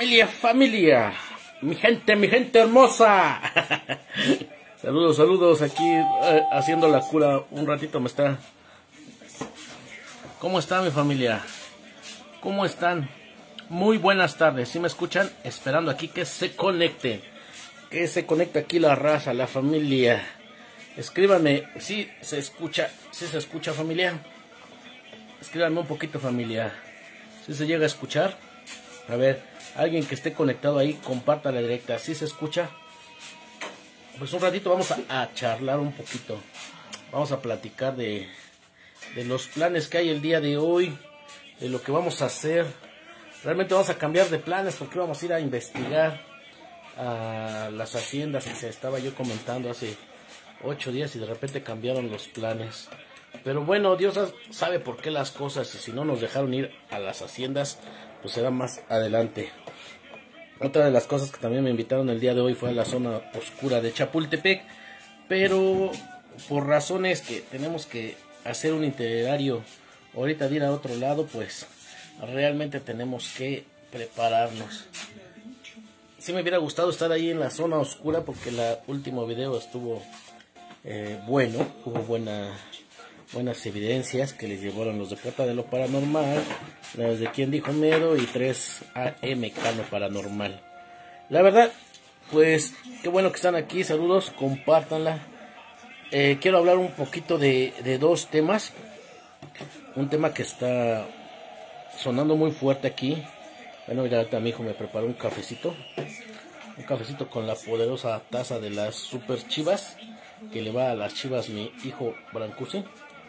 Familia, familia, mi gente hermosa. Saludos, saludos, aquí haciendo la cura un ratito me está. ¿Cómo está mi familia? ¿Cómo están? Muy buenas tardes, ¿sí me escuchan? Esperando aquí que se conecte. Que se conecte aquí la raza, la familia. Escríbanme, si se escucha familia. Escríbanme un poquito familia. Si se llega a escuchar. A ver, alguien que esté conectado ahí, comparta la directa. Si se escucha. Pues un ratito vamos a charlar un poquito. Vamos a platicar de los planes que hay el día de hoy. De lo que vamos a hacer. Realmente vamos a cambiar de planes porque vamos a ir a investigar a las haciendas que se estaba yo comentando hace 8 días y de repente cambiaron los planes. Pero bueno, Dios sabe por qué las cosas, y si no nos dejaron ir a las haciendas, pues será más adelante. Otra de las cosas que también me invitaron el día de hoy fue a la zona oscura de Chapultepec, pero por razones que tenemos que hacer un itinerario ahorita de ir a otro lado, pues realmente tenemos que prepararnos. Sí me hubiera gustado estar ahí en la zona oscura porque el último video estuvo bueno, hubo buenas evidencias que les llevaron los de Puerta de lo Paranormal, las de Quien Dijo Miedo y 3AM Cano Paranormal. La verdad, pues qué bueno que están aquí, saludos, compártanla. Quiero hablar un poquito de dos temas. Un tema que está sonando muy fuerte aquí. Bueno, mira, ahorita mi hijo me preparó un cafecito con la poderosa taza de las super chivas, que le va a las chivas mi hijo Brancusi.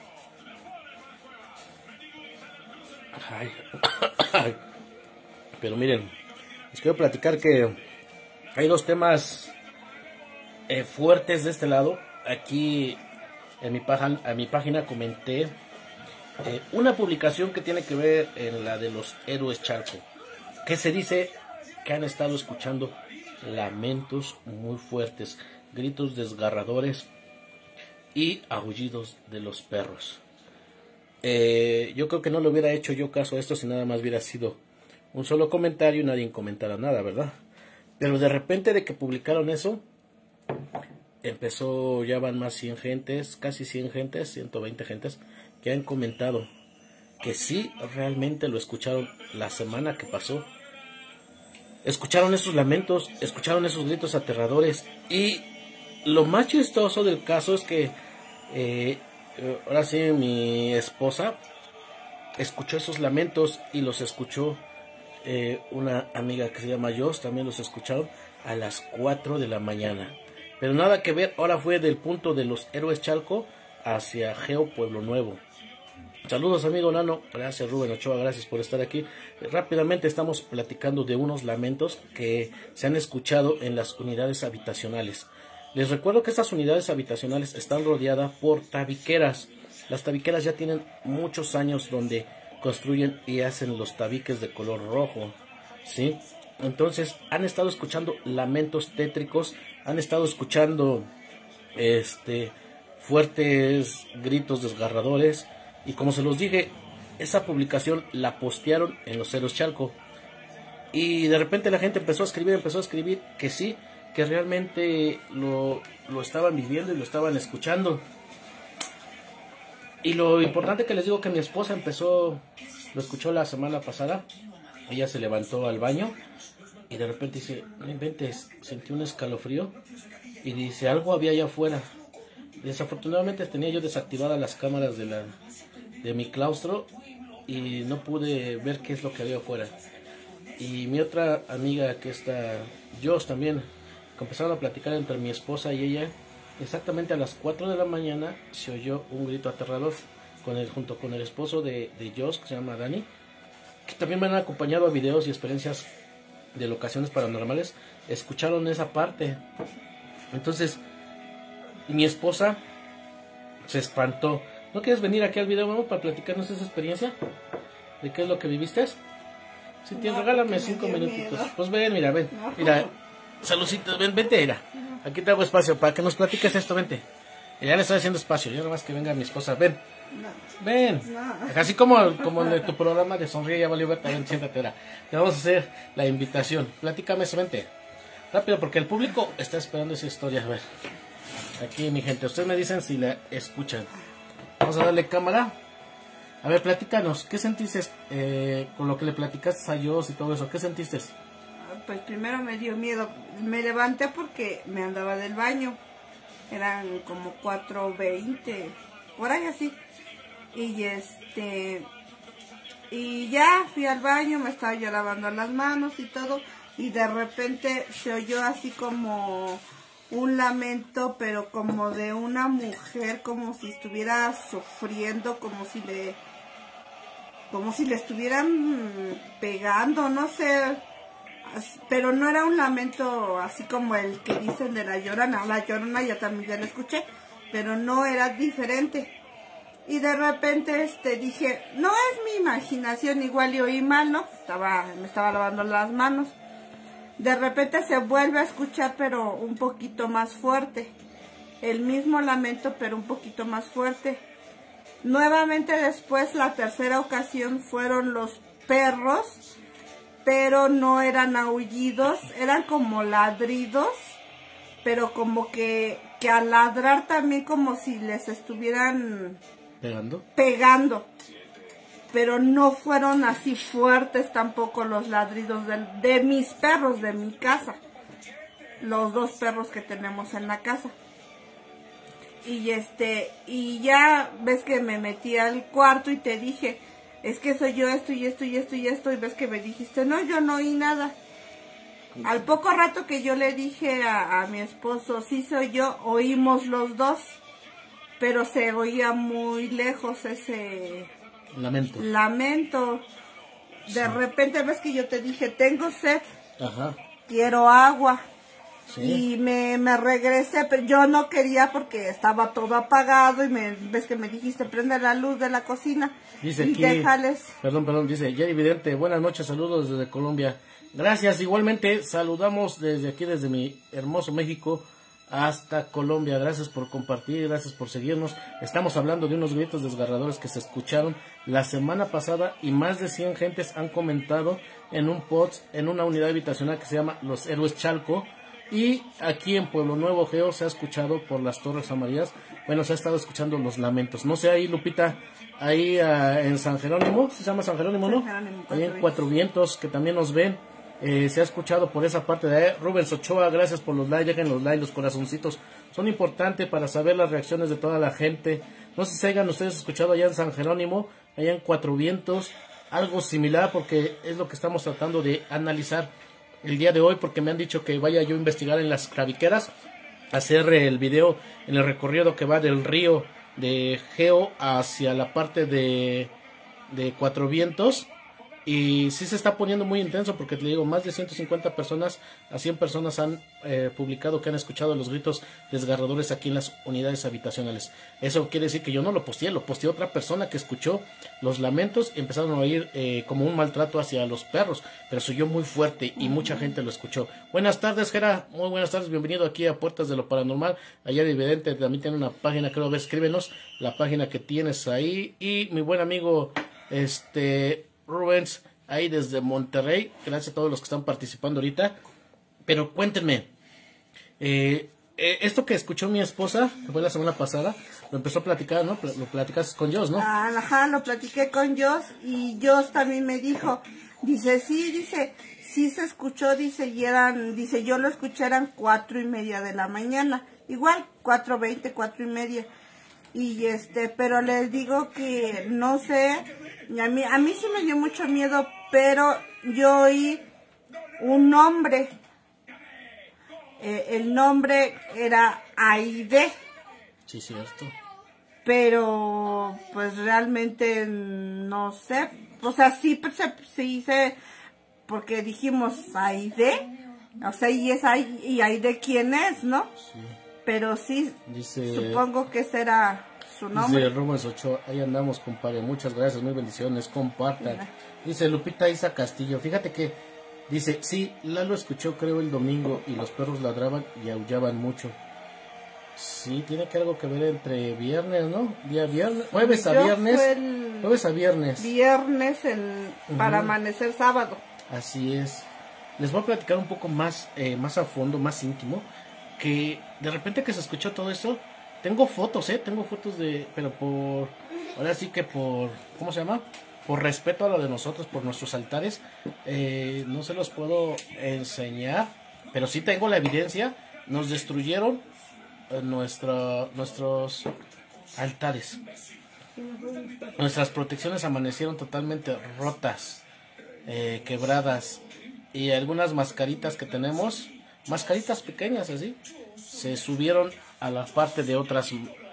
Pero miren, les quiero platicar que hay dos temas fuertes de este lado. Aquí en mi página comenté una publicación que tiene que ver en la de los héroes Chalco, que se dice que han estado escuchando lamentos muy fuertes, gritos desgarradores y aullidos de los perros. Yo creo que no le hubiera hecho yo caso a esto si nada más hubiera sido un solo comentario y nadie comentara nada, ¿verdad? Pero de repente de que publicaron eso, empezó, ya van más 100 gentes, casi 100 gentes, 120 gentes, que han comentado que sí, realmente lo escucharon la semana que pasó. Escucharon esos lamentos, escucharon esos gritos aterradores. Y lo más chistoso del caso es que ahora sí mi esposa escuchó esos lamentos y los escuchó una amiga que se llama Jos, también los escucharon a las 4 de la mañana. Pero nada que ver, ahora fue del punto de los héroes Chalco hacia Geo Pueblo Nuevo. Saludos amigo Nano, gracias Rubén Ochoa, gracias por estar aquí. Rápidamente estamos platicando de unos lamentos que se han escuchado en las unidades habitacionales. Les recuerdo que estas unidades habitacionales están rodeadas por tabiqueras. Las tabiqueras ya tienen muchos años donde construyen y hacen los tabiques de color rojo, ¿sí? Entonces han estado escuchando lamentos tétricos, han estado escuchando fuertes gritos desgarradores. Y como se los dije, esa publicación la postearon en los héroes Chalco. Y de repente la gente empezó a escribir que sí, que realmente lo estaban viviendo y lo estaban escuchando. Y lo importante que les digo que mi esposa lo escuchó la semana pasada. Ella se levantó al baño y de repente dice, no inventes, sentí un escalofrío. Y dice, algo había allá afuera. Desafortunadamente tenía yo desactivadas las cámaras de mi claustro y no pude ver qué es lo que había afuera. Y mi otra amiga que está, Jos también, empezaron a platicar entre mi esposa y ella. Exactamente a las 4 de la mañana se oyó un grito aterrador junto con el esposo de Jos, que se llama Dani, que también me han acompañado a videos y experiencias de locaciones paranormales. Escucharon esa parte. Entonces mi esposa se espantó. ¿No quieres venir aquí al video, vamos, para platicarnos esa experiencia? ¿De qué es lo que viviste? Si tienes, regálame 5 minutitos. Pues ven, mira, ven. Mira, saludcitos, vente, mira. Aquí te hago espacio para que nos platiques esto, vente. Ya le estoy haciendo espacio, ya nomás que venga mi esposa. Ven, No, ven. no. Así como en tu programa de Sonríe, ya valió ver, también siéntate ahora. Te vamos a hacer la invitación. Platícame, vente. Rápido, porque el público está esperando esa historia. A ver, aquí mi gente, ustedes me dicen si la escuchan. Vamos a darle cámara. A ver, platícanos, ¿qué sentiste con lo que le platicaste a Dios y todo eso? ¿Qué sentiste? Pues primero me dio miedo. Me levanté porque me andaba del baño. Eran como 4:20, por ahí así. Y ya fui al baño, me estaba yo lavando las manos y todo. Y de repente se oyó así como un lamento, pero como de una mujer, como si estuviera sufriendo, como si le estuvieran pegando, no sé. Pero no era un lamento así como el que dicen de la Llorona. La Llorona yo también ya la escuché, pero no, era diferente. Y de repente dije, no es mi imaginación, igual y oí mal, ¿no? Me estaba lavando las manos. De repente se vuelve a escuchar, pero un poquito más fuerte. El mismo lamento, pero un poquito más fuerte. Nuevamente después, la tercera ocasión, fueron los perros, pero no eran aullidos, eran como ladridos, pero como que al ladrar también como si les estuvieran pegando. Pero no fueron así fuertes tampoco los ladridos de mis perros de mi casa, los 2 perros que tenemos en la casa. Y ya ves que me metí al cuarto y te dije, es que soy yo esto y esto y esto y esto, y ves que me dijiste, no, yo no oí nada. Al poco rato que yo le dije a mi esposo, sí soy yo, oímos los 2, pero se oía muy lejos ese lamento. De repente ves que yo te dije, tengo sed, quiero agua. Sí. Y me regresé, pero yo no quería porque estaba todo apagado y ves que me dijiste, prende la luz de la cocina. Dice y aquí, déjales. Perdón, dice Jerry Vidente, buenas noches, saludos desde Colombia. Gracias, igualmente saludamos desde aquí, desde mi hermoso México hasta Colombia. Gracias por compartir, gracias por seguirnos. Estamos hablando de unos gritos desgarradores que se escucharon la semana pasada y más de 100 gentes han comentado en un post, en una unidad habitacional que se llama Los Héroes Chalco. Y aquí en Pueblo Nuevo, Geo, se ha escuchado por las Torres Amarillas. Bueno, se ha estado escuchando los lamentos. No sé, ahí, Lupita, ahí en San Jerónimo, se llama San Jerónimo, ¿no? Ahí en Cuatro Vientos, que también nos ven. Se ha escuchado por esa parte de Rubens Ochoa, gracias por los likes, dejen los likes, los corazoncitos. Son importantes para saber las reacciones de toda la gente. No sé si hayan ustedes escuchado allá en San Jerónimo, allá en Cuatro Vientos, algo similar, porque es lo que estamos tratando de analizar el día de hoy, porque me han dicho que vaya yo a investigar en las claviqueras, hacer el video en el recorrido que va del río de Geo hacia la parte de Cuatro Vientos. Y sí se está poniendo muy intenso, porque te digo, más de 150 personas a 100 personas han publicado que han escuchado los gritos desgarradores aquí en las unidades habitacionales. Eso quiere decir que yo no lo posteé otra persona que escuchó los lamentos y empezaron a oír como un maltrato hacia los perros, pero se oyó muy fuerte y mucha gente lo escuchó. Buenas tardes, Gera, muy buenas tardes, bienvenido aquí a Puertas de lo Paranormal. Allá de Evidente también tiene una página, creo, a ver, escríbenos la página que tienes ahí. Y mi buen amigo Rubens, ahí desde Monterrey, gracias a todos los que están participando ahorita. Pero cuéntenme, esto que escuchó mi esposa, que fue la semana pasada, lo empezó a platicar, ¿no? Lo platicaste con Jos, ¿no? Ajá, lo platiqué con Jos y Jos también me dijo, dice, sí se escuchó, dice, yo lo escuché, eran 4:30 de la mañana, igual, 4:20, 4:30. Y pero les digo que no sé, a mí sí me dio mucho miedo, pero yo oí un nombre. El nombre era Aide. Sí, cierto. Pero pues realmente no sé, o sea, sí sé, porque dijimos Aide, o sea, y Aide quién es, ¿no? Sí. Pero sí, supongo que será su nombre. Dice Rubens Ochoa, ahí andamos, compadre, muchas gracias, muy bendiciones, compartan. Dice Lupita Isa Castillo, fíjate que, dice, sí, Lalo escuchó creo el domingo y los perros ladraban y aullaban mucho. Sí, tiene que algo que ver entre viernes, ¿no? Día viernes, jueves a Yo viernes. fue el Jueves a viernes. Viernes para Ujú. amanecer sábado. Así es. Les voy a platicar un poco más, más a fondo, más íntimo. Que de repente que se escuchó todo eso, tengo fotos, tengo fotos pero ahora sí que ¿cómo se llama? Por respeto a lo de nosotros, por nuestros altares, no se los puedo enseñar, pero sí tengo la evidencia. Nos destruyeron nuestros altares. Nuestras protecciones amanecieron totalmente rotas, quebradas, y algunas mascaritas que tenemos, mascaritas pequeñas así, se subieron a la parte de otras,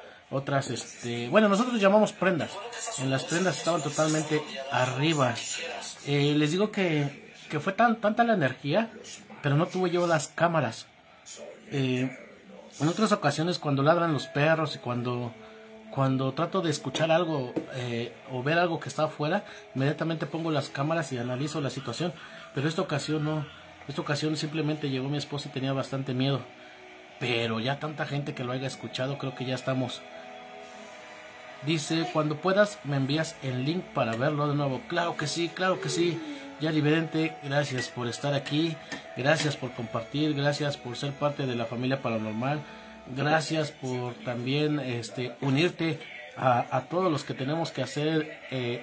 bueno, nosotros les llamamos prendas. En las prendas estaban totalmente arriba. Les digo que fue tanta la energía, pero no tuve yo las cámaras. En otras ocasiones, cuando ladran los perros y cuando trato de escuchar algo o ver algo que está afuera, inmediatamente pongo las cámaras y analizo la situación. Pero esta ocasión no. Esta ocasión simplemente llegó mi esposa y tenía bastante miedo. Pero ya tanta gente que lo haya escuchado, creo que ya estamos. Dice, cuando puedas me envías el link para verlo de nuevo. Claro que sí, claro que sí. Yari Vidente, gracias por estar aquí. Gracias por compartir. Gracias por ser parte de la familia paranormal. Gracias por también unirte a todos los que tenemos que hacer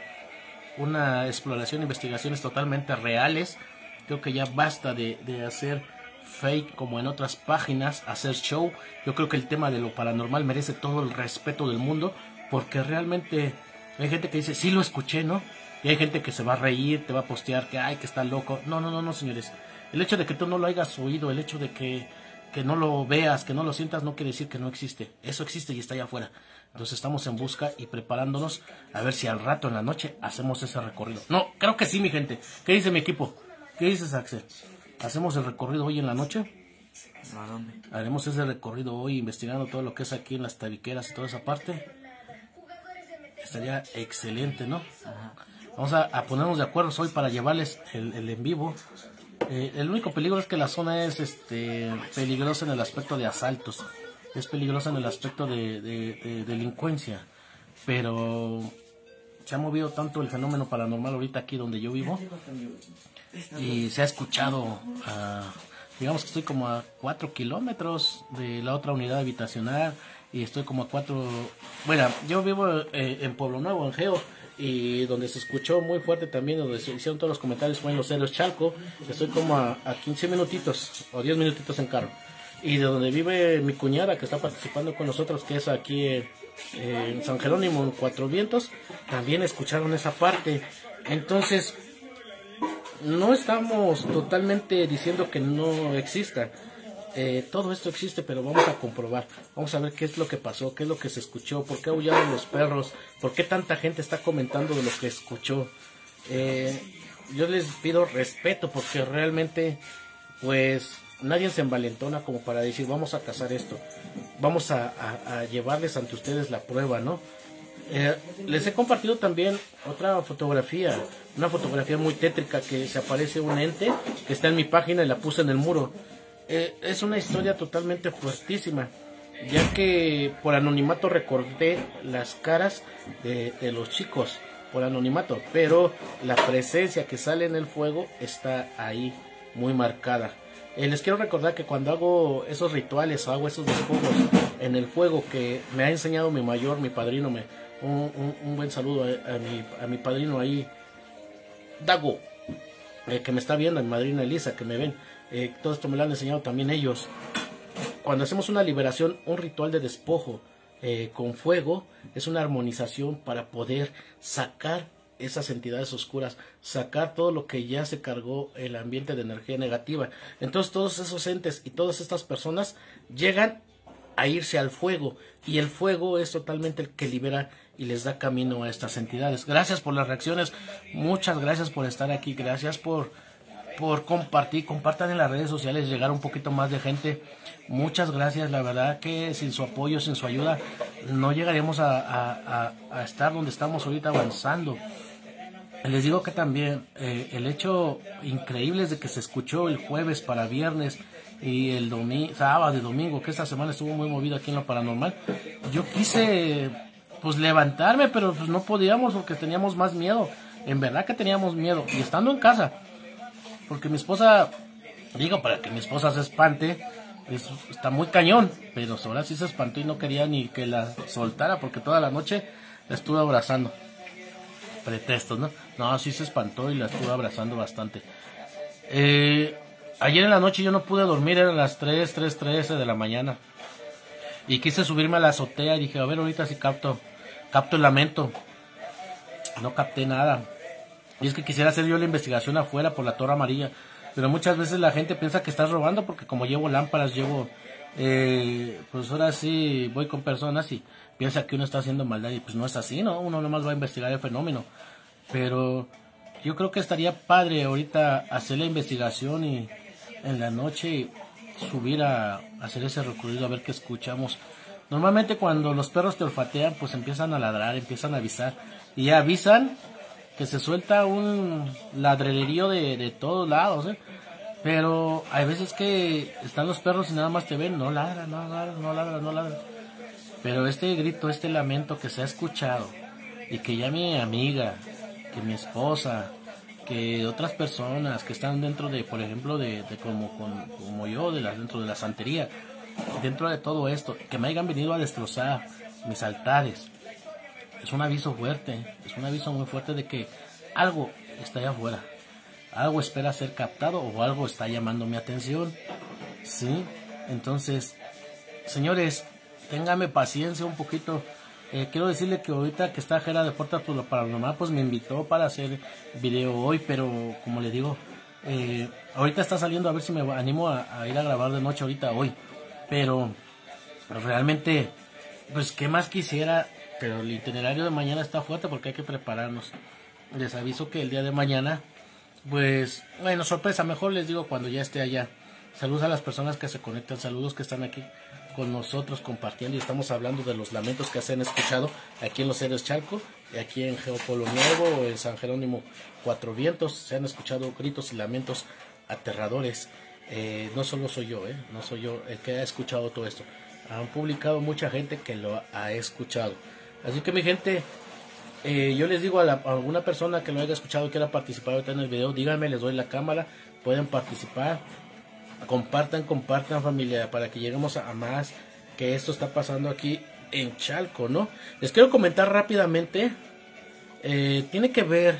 una exploración, investigaciones totalmente reales. Creo que ya basta de hacer fake como en otras páginas, hacer show. Yo creo que el tema de lo paranormal merece todo el respeto del mundo, porque realmente hay gente que dice, sí lo escuché, ¿no? Y hay gente que se va a reír, te va a postear que, ay, que está loco. No, señores. El hecho de que tú no lo hayas oído, el hecho de que no lo veas, que no lo sientas, no quiere decir que no existe. Eso existe y está allá afuera. Entonces estamos en busca y preparándonos a ver si al rato en la noche hacemos ese recorrido. No, creo que sí, mi gente. ¿Qué dice mi equipo? ¿Qué dices, Axel? ¿Hacemos el recorrido hoy en la noche? ¿A dónde? Haremos ese recorrido hoy investigando todo lo que es aquí en las tabiqueras y toda esa parte. Estaría excelente, ¿no? Ajá. Vamos a ponernos de acuerdo hoy para llevarles el en vivo. El único peligro es que la zona es peligrosa en el aspecto de asaltos. Es peligrosa en el aspecto de delincuencia. Pero se ha movido tanto el fenómeno paranormal ahorita aquí donde yo vivo. Y se ha escuchado, digamos que estoy como a 4 kilómetros de la otra unidad habitacional. Y estoy como a 4... Bueno, yo vivo en Pueblo Nuevo, en Geo. Y donde se escuchó muy fuerte también, donde se hicieron todos los comentarios, fue en Los Héroes Chalco. Estoy como a 15 minutitos o 10 minutitos en carro. Y de donde vive mi cuñada, que está participando con nosotros, que es aquí en San Jerónimo, en Cuatro Vientos, también escucharon esa parte. Entonces, no estamos totalmente diciendo que no exista. Todo esto existe, pero vamos a comprobar. Vamos a ver qué es lo que pasó, qué es lo que se escuchó, por qué aullaron los perros, por qué tanta gente está comentando de lo que escuchó. Yo les pido respeto, porque realmente, pues, nadie se envalentona como para decir, vamos a cazar esto. Vamos a llevarles ante ustedes la prueba, ¿no? Les he compartido también otra fotografía, una fotografía muy tétrica, que se aparece un ente que está en mi página y la puse en el muro. Es una historia totalmente fuertísima, ya que por anonimato recorté las caras de los chicos, por anonimato, pero la presencia que sale en el fuego está ahí muy marcada. Les quiero recordar que cuando hago esos rituales o hago esos despojos en el fuego, que me ha enseñado mi mayor, mi padrino, un buen saludo a mi padrino ahí, Dago, que me está viendo, a mi madrina Elisa, que me ven. Todo esto me lo han enseñado también ellos. Cuando hacemos una liberación, un ritual de despojo con fuego, es una armonización para poder sacar esas entidades oscuras, sacar todo lo que ya se cargó el ambiente de energía negativa. Entonces todos esos entes y todas estas personas llegan a irse al fuego, y el fuego es totalmente el que libera y les da camino a estas entidades. Gracias por las reacciones, muchas gracias por estar aquí, gracias por compartir, compartan en las redes sociales, llegar un poquito más de gente. Muchas gracias, la verdad que sin su apoyo, sin su ayuda, no llegaremos a estar donde estamos ahorita avanzando. Les digo que también el hecho increíble es de que se escuchó el jueves para viernes y el domingo, sábado y domingo, que esta semana estuvo muy movido aquí en lo paranormal, yo quise pues levantarme, pero pues no podíamos porque teníamos más miedo. En verdad que teníamos miedo. Y estando en casa, porque mi esposa, digo, para que mi esposa se espante, está muy cañón, pero ahora sí se espantó y no quería ni que la soltara porque toda la noche la estuve abrazando. Pretextos, ¿no? No, sí se espantó y la estuve abrazando bastante. Ayer en la noche yo no pude dormir, eran las 3:13 de la mañana. Y quise subirme a la azotea y dije, a ver, ahorita sí capto el lamento. No capté nada. Y es que quisiera hacer yo la investigación afuera por la Torre Amarilla. Pero muchas veces la gente piensa que estás robando porque como llevo lámparas, pues ahora sí voy con personas y piensa que uno está haciendo maldad y pues no es así, ¿no? Uno nomás va a investigar el fenómeno. Pero yo creo que estaría padre ahorita hacer la investigación y en la noche subir a hacer ese recorrido a ver qué escuchamos. Normalmente cuando los perros te olfatean pues empiezan a ladrar, empiezan a avisar y avisan que se suelta un ladrerío de todos lados, ¿eh? Pero hay veces que están los perros y nada más te ven, no ladran, no ladran, no ladran, no ladran. Pero este grito, este lamento que se ha escuchado y que ya mi amiga, que mi esposa, que otras personas que están dentro de, por ejemplo, de como yo, dentro de la santería, dentro de todo esto, que me hayan venido a destrozar mis altares, es un aviso fuerte, es un aviso muy fuerte de que algo está allá afuera, algo espera ser captado o algo está llamando mi atención, ¿sí? Entonces, señores, téngame paciencia un poquito. Quiero decirle que ahorita que está Jera de Puerta por lo Paranormal, pues me invitó para hacer video hoy, pero como le digo, ahorita está saliendo a ver si me animo a ir a grabar de noche ahorita hoy, pero realmente, pues qué más quisiera, pero el itinerario de mañana está fuerte porque hay que prepararnos. Les aviso que el día de mañana, pues, bueno, sorpresa, mejor les digo cuando ya esté allá. Saludos a las personas que se conectan, saludos que están aquí con nosotros compartiendo y estamos hablando de los lamentos que se han escuchado aquí en Los Héroes Chalco, y aquí en Geopolo Nuevo o en San Jerónimo Cuatro Vientos. Se han escuchado gritos y lamentos aterradores. No solo soy yo, no soy yo el que ha escuchado todo esto. Han publicado mucha gente que lo ha escuchado. Así que mi gente, yo les digo a alguna persona que lo haya escuchado, quiera participar ahorita en el video, díganme, les doy la cámara, pueden participar. Compartan familia, para que lleguemos a más, que esto está pasando aquí en Chalco, ¿no? Les quiero comentar rápidamente, tiene que ver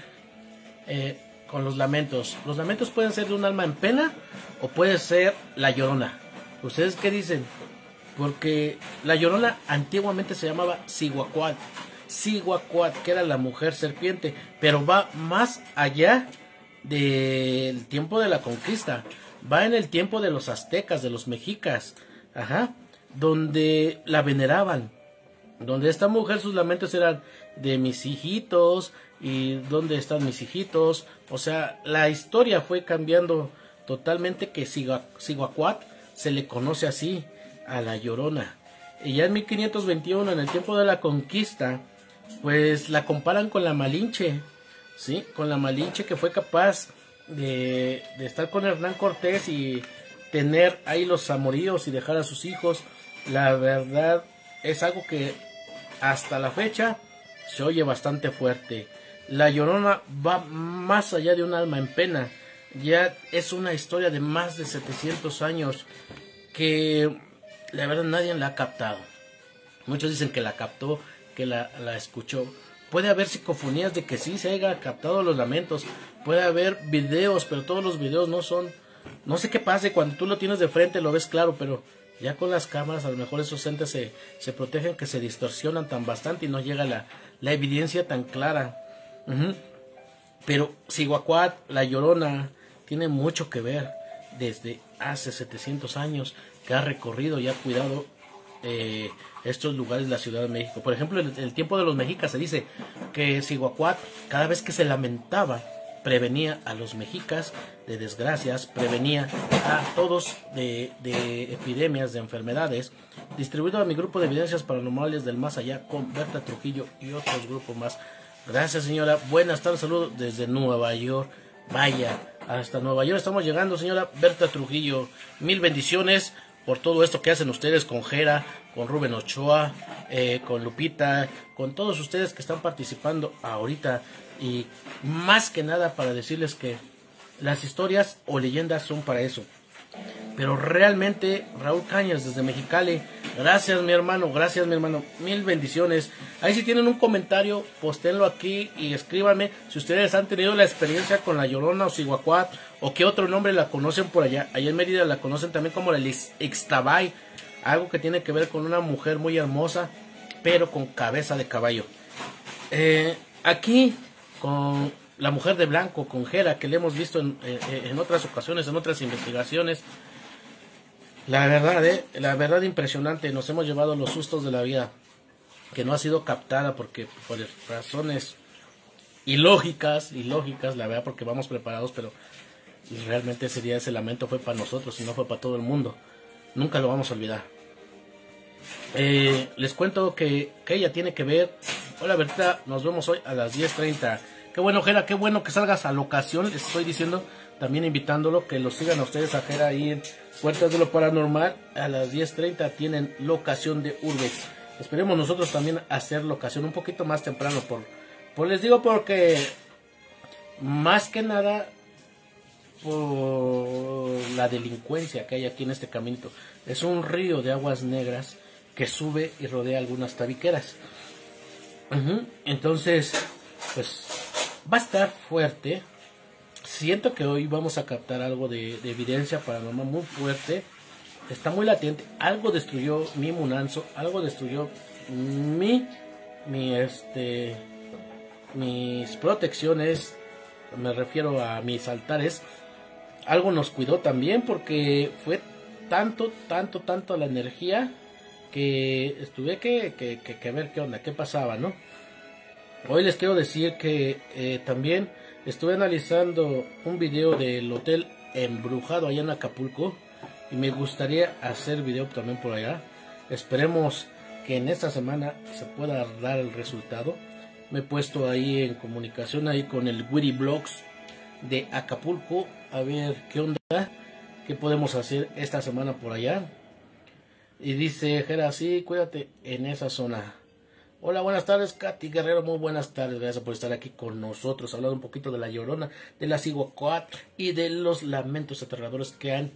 con los lamentos. Los lamentos pueden ser de un alma en pena o puede ser la Llorona. ¿Ustedes qué dicen? Porque la Llorona antiguamente se llamaba Cihuacuat, que era la mujer serpiente, pero va más allá del tiempo de la conquista. Va en el tiempo de los aztecas, de los mexicas, donde la veneraban, donde esta mujer sus lamentos eran de mis hijitos, y dónde están mis hijitos. O sea, la historia fue cambiando totalmente, que Cihuacuat se le conoce así a la Llorona. Y ya en 1521, en el tiempo de la conquista, pues la comparan con la Malinche, ¿sí? Con la Malinche, que fue capaz de estar con Hernán Cortés y tener ahí los amoríos y dejar a sus hijos. La verdad es algo que hasta la fecha se oye bastante fuerte. La Llorona va más allá de un alma en pena. Ya es una historia de más de 700 años que la verdad nadie la ha captado. Muchos dicen que la captó, que la escuchó. Puede haber psicofonías de que sí se haya captado los lamentos. Puede haber videos, pero todos los videos no son... No sé qué pase, cuando tú lo tienes de frente lo ves claro, pero ya con las cámaras a lo mejor esos entes se protegen, que se distorsionan tan bastante y no llega la evidencia tan clara. Pero Cihuacuat, la Llorona, tiene mucho que ver desde hace 700 años que ha recorrido y ha cuidado estos lugares de la Ciudad de México. Por ejemplo, en el tiempo de los mexicas se dice que Cihuacuat, cada vez que se lamentaba, prevenía a los mexicas de desgracias, prevenía a todos de epidemias, de enfermedades. Distribuido a mi grupo de evidencias paranormales del más allá con Berta Trujillo y otros grupos más. Gracias, señora. Buenas tardes, saludos desde Nueva York. Vaya, hasta Nueva York estamos llegando, señora Berta Trujillo. 1000 bendiciones por todo esto que hacen ustedes con Jera, con Rubén Ochoa, con Lupita, con todos ustedes que están participando ahorita. Y más que nada para decirles que las historias o leyendas son para eso. Pero realmente, Raúl Cañas desde Mexicali, gracias mi hermano, 1000 bendiciones. Ahí si tienen un comentario, posténlo aquí y escríbanme si ustedes han tenido la experiencia con la Llorona o Cihuacuat, o qué otro nombre la conocen por allá. Allá en Mérida la conocen también como la Ixtabay, algo que tiene que ver con una mujer muy hermosa, pero con cabeza de caballo. Aquí con la mujer de blanco, con Jera, que le hemos visto en otras ocasiones, en otras investigaciones. La verdad impresionante, nos hemos llevado los sustos de la vida, que no ha sido captada porque por razones ilógicas, la verdad, porque vamos preparados, pero realmente ese día, ese lamento fue para nosotros y no fue para todo el mundo. Nunca lo vamos a olvidar. Les cuento que ella tiene que ver. Hola Berta, nos vemos hoy a las 10:30. Qué bueno, Jera, qué bueno que salgas a locación. Les estoy diciendo, también invitándolo, que los sigan a ustedes a Jera ahí en Puertas de lo Paranormal. A las 10:30 tienen locación de Urbex. Esperemos nosotros también hacer locación un poquito más temprano. Les digo porque, más que nada, por la delincuencia que hay aquí en este caminito. Es un río de aguas negras que sube y rodea algunas tabiqueras. Entonces, pues va a estar fuerte. Siento que hoy vamos a captar algo de evidencia paranormal muy fuerte. Está muy latente. Algo destruyó mi Munanzo. Algo destruyó mis protecciones. Me refiero a mis altares. Algo nos cuidó también porque fue tanto la energía que estuve que ver qué onda, qué pasaba, ¿no? Hoy les quiero decir que también estuve analizando un video del hotel embrujado allá en Acapulco y me gustaría hacer video también por allá. Esperemos que en esta semana se pueda dar el resultado. Me he puesto ahí en comunicación ahí con el Witty Blogs de Acapulco a ver qué onda, qué podemos hacer esta semana por allá. Y dice Jera, sí, cuídate en esa zona. Hola, buenas tardes, Katy Guerrero, muy buenas tardes, gracias por estar aquí con nosotros, hablando un poquito de la Llorona, de la Cihuacuat y de los lamentos aterradores que han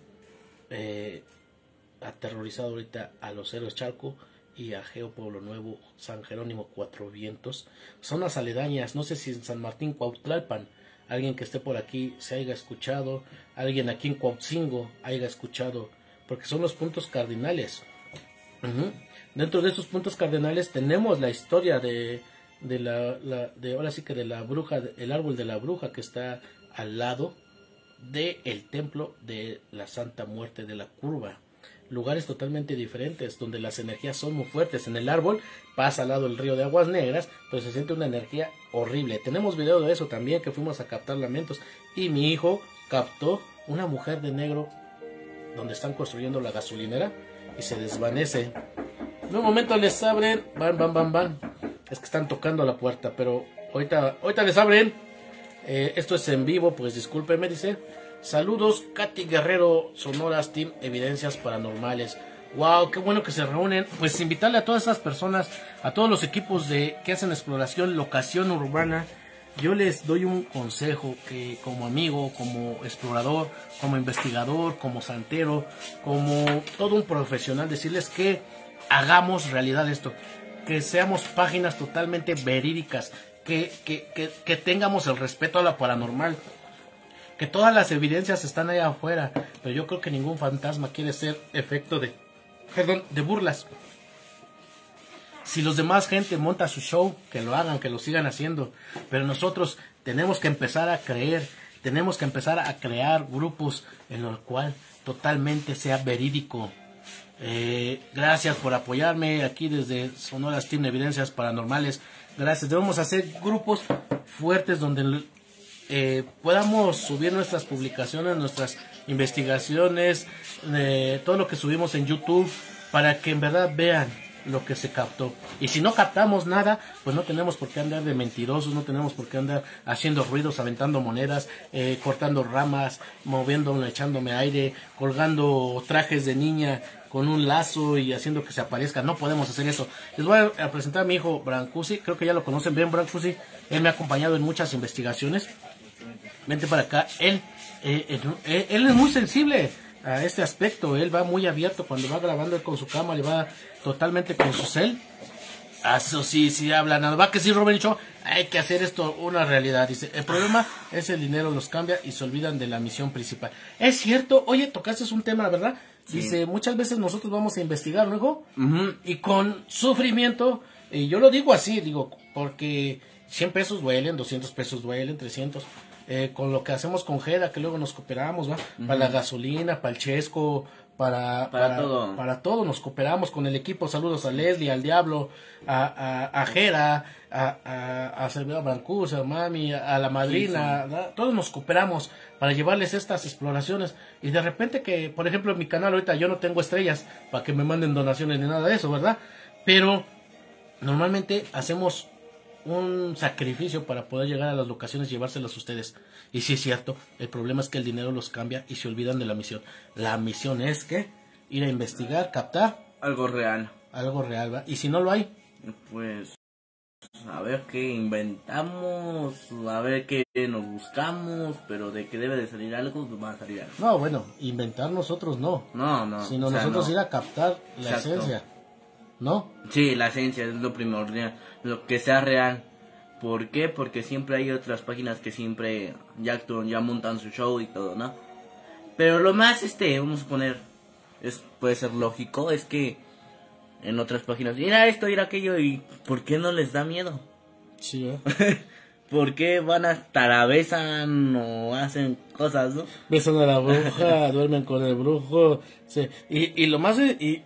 aterrorizado ahorita a los Héroes Chalco y a Geo Pueblo Nuevo, San Jerónimo, Cuatro Vientos, zonas aledañas. No sé si en San Martín, Cuautlalpan, alguien que esté por aquí se haya escuchado, alguien aquí en Cuautzingo haya escuchado, porque son los puntos cardinales. Dentro de esos puntos cardinales tenemos la historia de ahora sí que de la bruja, el árbol de la bruja que está al lado del templo de la Santa Muerte de la Curva. Lugares totalmente diferentes donde las energías son muy fuertes. En el árbol pasa al lado el río de aguas negras, pero se siente una energía horrible. Tenemos video de eso también, que fuimos a captar lamentos y mi hijo captó una mujer de negro donde están construyendo la gasolinera y se desvanece. En un momento les abren, van. Es que están tocando a la puerta, pero ahorita les abren. Esto es en vivo, pues discúlpeme, dice. Saludos, Katy Guerrero, Sonoras, Team Evidencias Paranormales. Wow, qué bueno que se reúnen. Pues invitarle a todas esas personas, a todos los equipos que hacen exploración, locación urbana. Yo les doy un consejo que como amigo, como explorador, como investigador, como santero, como todo un profesional, decirles que hagamos realidad esto, que seamos páginas totalmente verídicas, que tengamos el respeto a la paranormal, que todas las evidencias están allá afuera, pero yo creo que ningún fantasma quiere ser efecto de burlas. Si los demás gente monta su show, que lo hagan, que lo sigan haciendo, pero nosotros tenemos que empezar a creer, tenemos que empezar a crear grupos en los cual totalmente sea verídico. Gracias por apoyarme aquí desde Sonoras Team Evidencias Paranormales. Gracias. Debemos hacer grupos fuertes donde podamos subir nuestras publicaciones, nuestras investigaciones, todo lo que subimos en YouTube, para que en verdad vean lo que se captó. Y si no captamos nada, pues no tenemos por qué andar de mentirosos, no tenemos por qué andar haciendo ruidos, aventando monedas, cortando ramas, moviéndome, echándome aire, colgando trajes de niña con un lazo y haciendo que se aparezca. No podemos hacer eso. Les voy a presentar a mi hijo Brancusi, creo que ya lo conocen bien, Brancusi. Él me ha acompañado en muchas investigaciones. Vente para acá. Él es muy sensible a este aspecto. Él va muy abierto cuando va grabando él con su cámara y va totalmente con su cel. Eso sí habla nada. Va que sí, Robin Show, hay que hacer esto una realidad. Dice, el problema es el dinero los cambia y se olvidan de la misión principal. Es cierto, oye, tocaste un tema, ¿verdad? Dice, muchas veces nosotros vamos a investigar luego y con sufrimiento, y yo lo digo así, digo, porque 100 pesos duelen, 200 pesos duelen, 300, con lo que hacemos con Jeda, que luego nos cooperamos, ¿va? Para la gasolina, para el chesco, para todo. Para todo nos cooperamos con el equipo. Saludos a Leslie, al Diablo, a Jera, a Servidor Brancus, a Mami, a la madrina, sí. Todos nos cooperamos para llevarles estas exploraciones. Y de repente que, por ejemplo, en mi canal ahorita yo no tengo estrellas para que me manden donaciones ni nada de eso, ¿verdad? Pero normalmente hacemos un sacrificio para poder llegar a las locaciones y llevárselas a ustedes. Y sí es cierto, el problema es que el dinero los cambia y se olvidan de la misión. La misión es que ir a investigar, captar algo real, ¿va? Y si no lo hay, pues a ver qué inventamos, a ver qué nos buscamos, pero de que debe de salir algo, pues va a salir algo. No, bueno, inventar nosotros no, sino o sea, nosotros ir a captar la esencia, ¿no? Sí, la esencia es lo primordial, lo que sea real. ¿Por qué? Porque siempre hay otras páginas que siempre ya montan su show y todo, ¿no? Pero lo más, vamos a poner, puede ser lógico, es que en otras páginas, mira esto, mira aquello, y ¿por qué no les da miedo? Sí, ¿Por qué van hasta la besan o hacen cosas, no? Besan a la bruja, duermen con el brujo, sí. Y lo más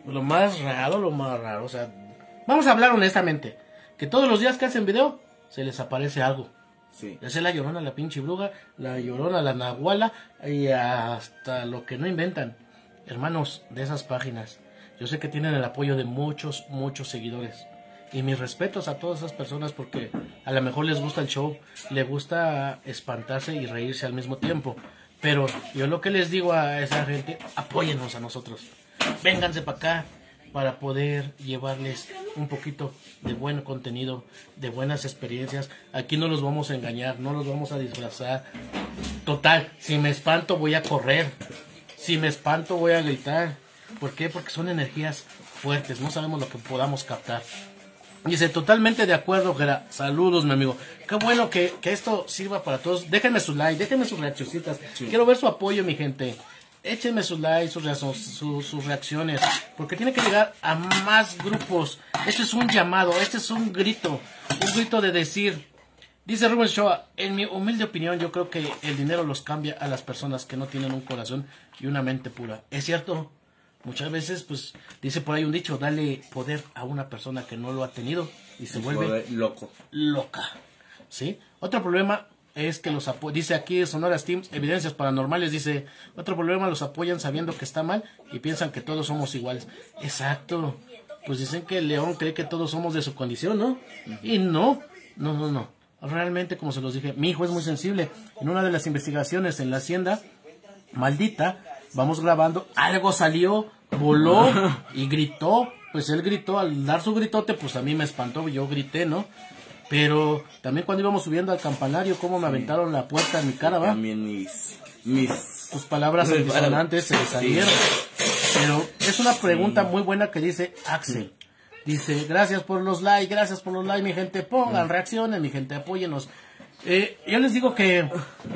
raro, o sea, vamos a hablar honestamente, que todos los días que hacen video se les aparece algo. Sí. Ya sea la Llorona, la pinche bruja, la Llorona, la Nahuala y hasta lo que no inventan. Hermanos de esas páginas, yo sé que tienen el apoyo de muchos seguidores. Y mis respetos a todas esas personas porque a lo mejor les gusta el show, les gusta espantarse y reírse al mismo tiempo. Pero yo lo que les digo a esa gente, apóyennos a nosotros. Vénganse para acá para poder llevarles un poquito de buen contenido, de buenas experiencias. Aquí no los vamos a engañar, no los vamos a disfrazar. Total, si me espanto voy a correr, si me espanto voy a gritar. ¿Por qué? Porque son energías fuertes, no sabemos lo que podamos captar. Dice, totalmente de acuerdo, Gera. Saludos, mi amigo. Qué bueno que esto sirva para todos. Déjenme su like, déjenme sus reaccioncitas. Sí. Quiero ver su apoyo, mi gente. Échenme sus likes, sus reacciones, porque tiene que llegar a más grupos. Este es un llamado, este es un grito de decir. Dice Rubén Shoa, en mi humilde opinión, yo creo que el dinero los cambia a las personas que no tienen un corazón y una mente pura. ¿Es cierto? Muchas veces, pues, dice por ahí un dicho, dale poder a una persona que no lo ha tenido y se vuelve loca. ¿Sí? Otro problema es que los dice aquí Sonora Steams, evidencias paranormales, dice, otro problema, los apoyan sabiendo que está mal y piensan que todos somos iguales. Exacto. Pues dicen que el león cree que todos somos de su condición, ¿no? Y no. Realmente, como se los dije, mi hijo es muy sensible. En una de las investigaciones en la hacienda maldita, vamos grabando, algo salió, voló y gritó. Pues él gritó, al dar su gritote, pues a mí me espantó, yo grité, ¿no? Pero también cuando íbamos subiendo al campanario, cómo me aventaron la puerta en mi cara, ¿va? También tus palabras altisonantes se le salieron. Pero es una pregunta muy buena que dice Axel. Dice, gracias por los likes, mi gente. Pongan reacciones, mi gente, apóyenos. Yo les digo que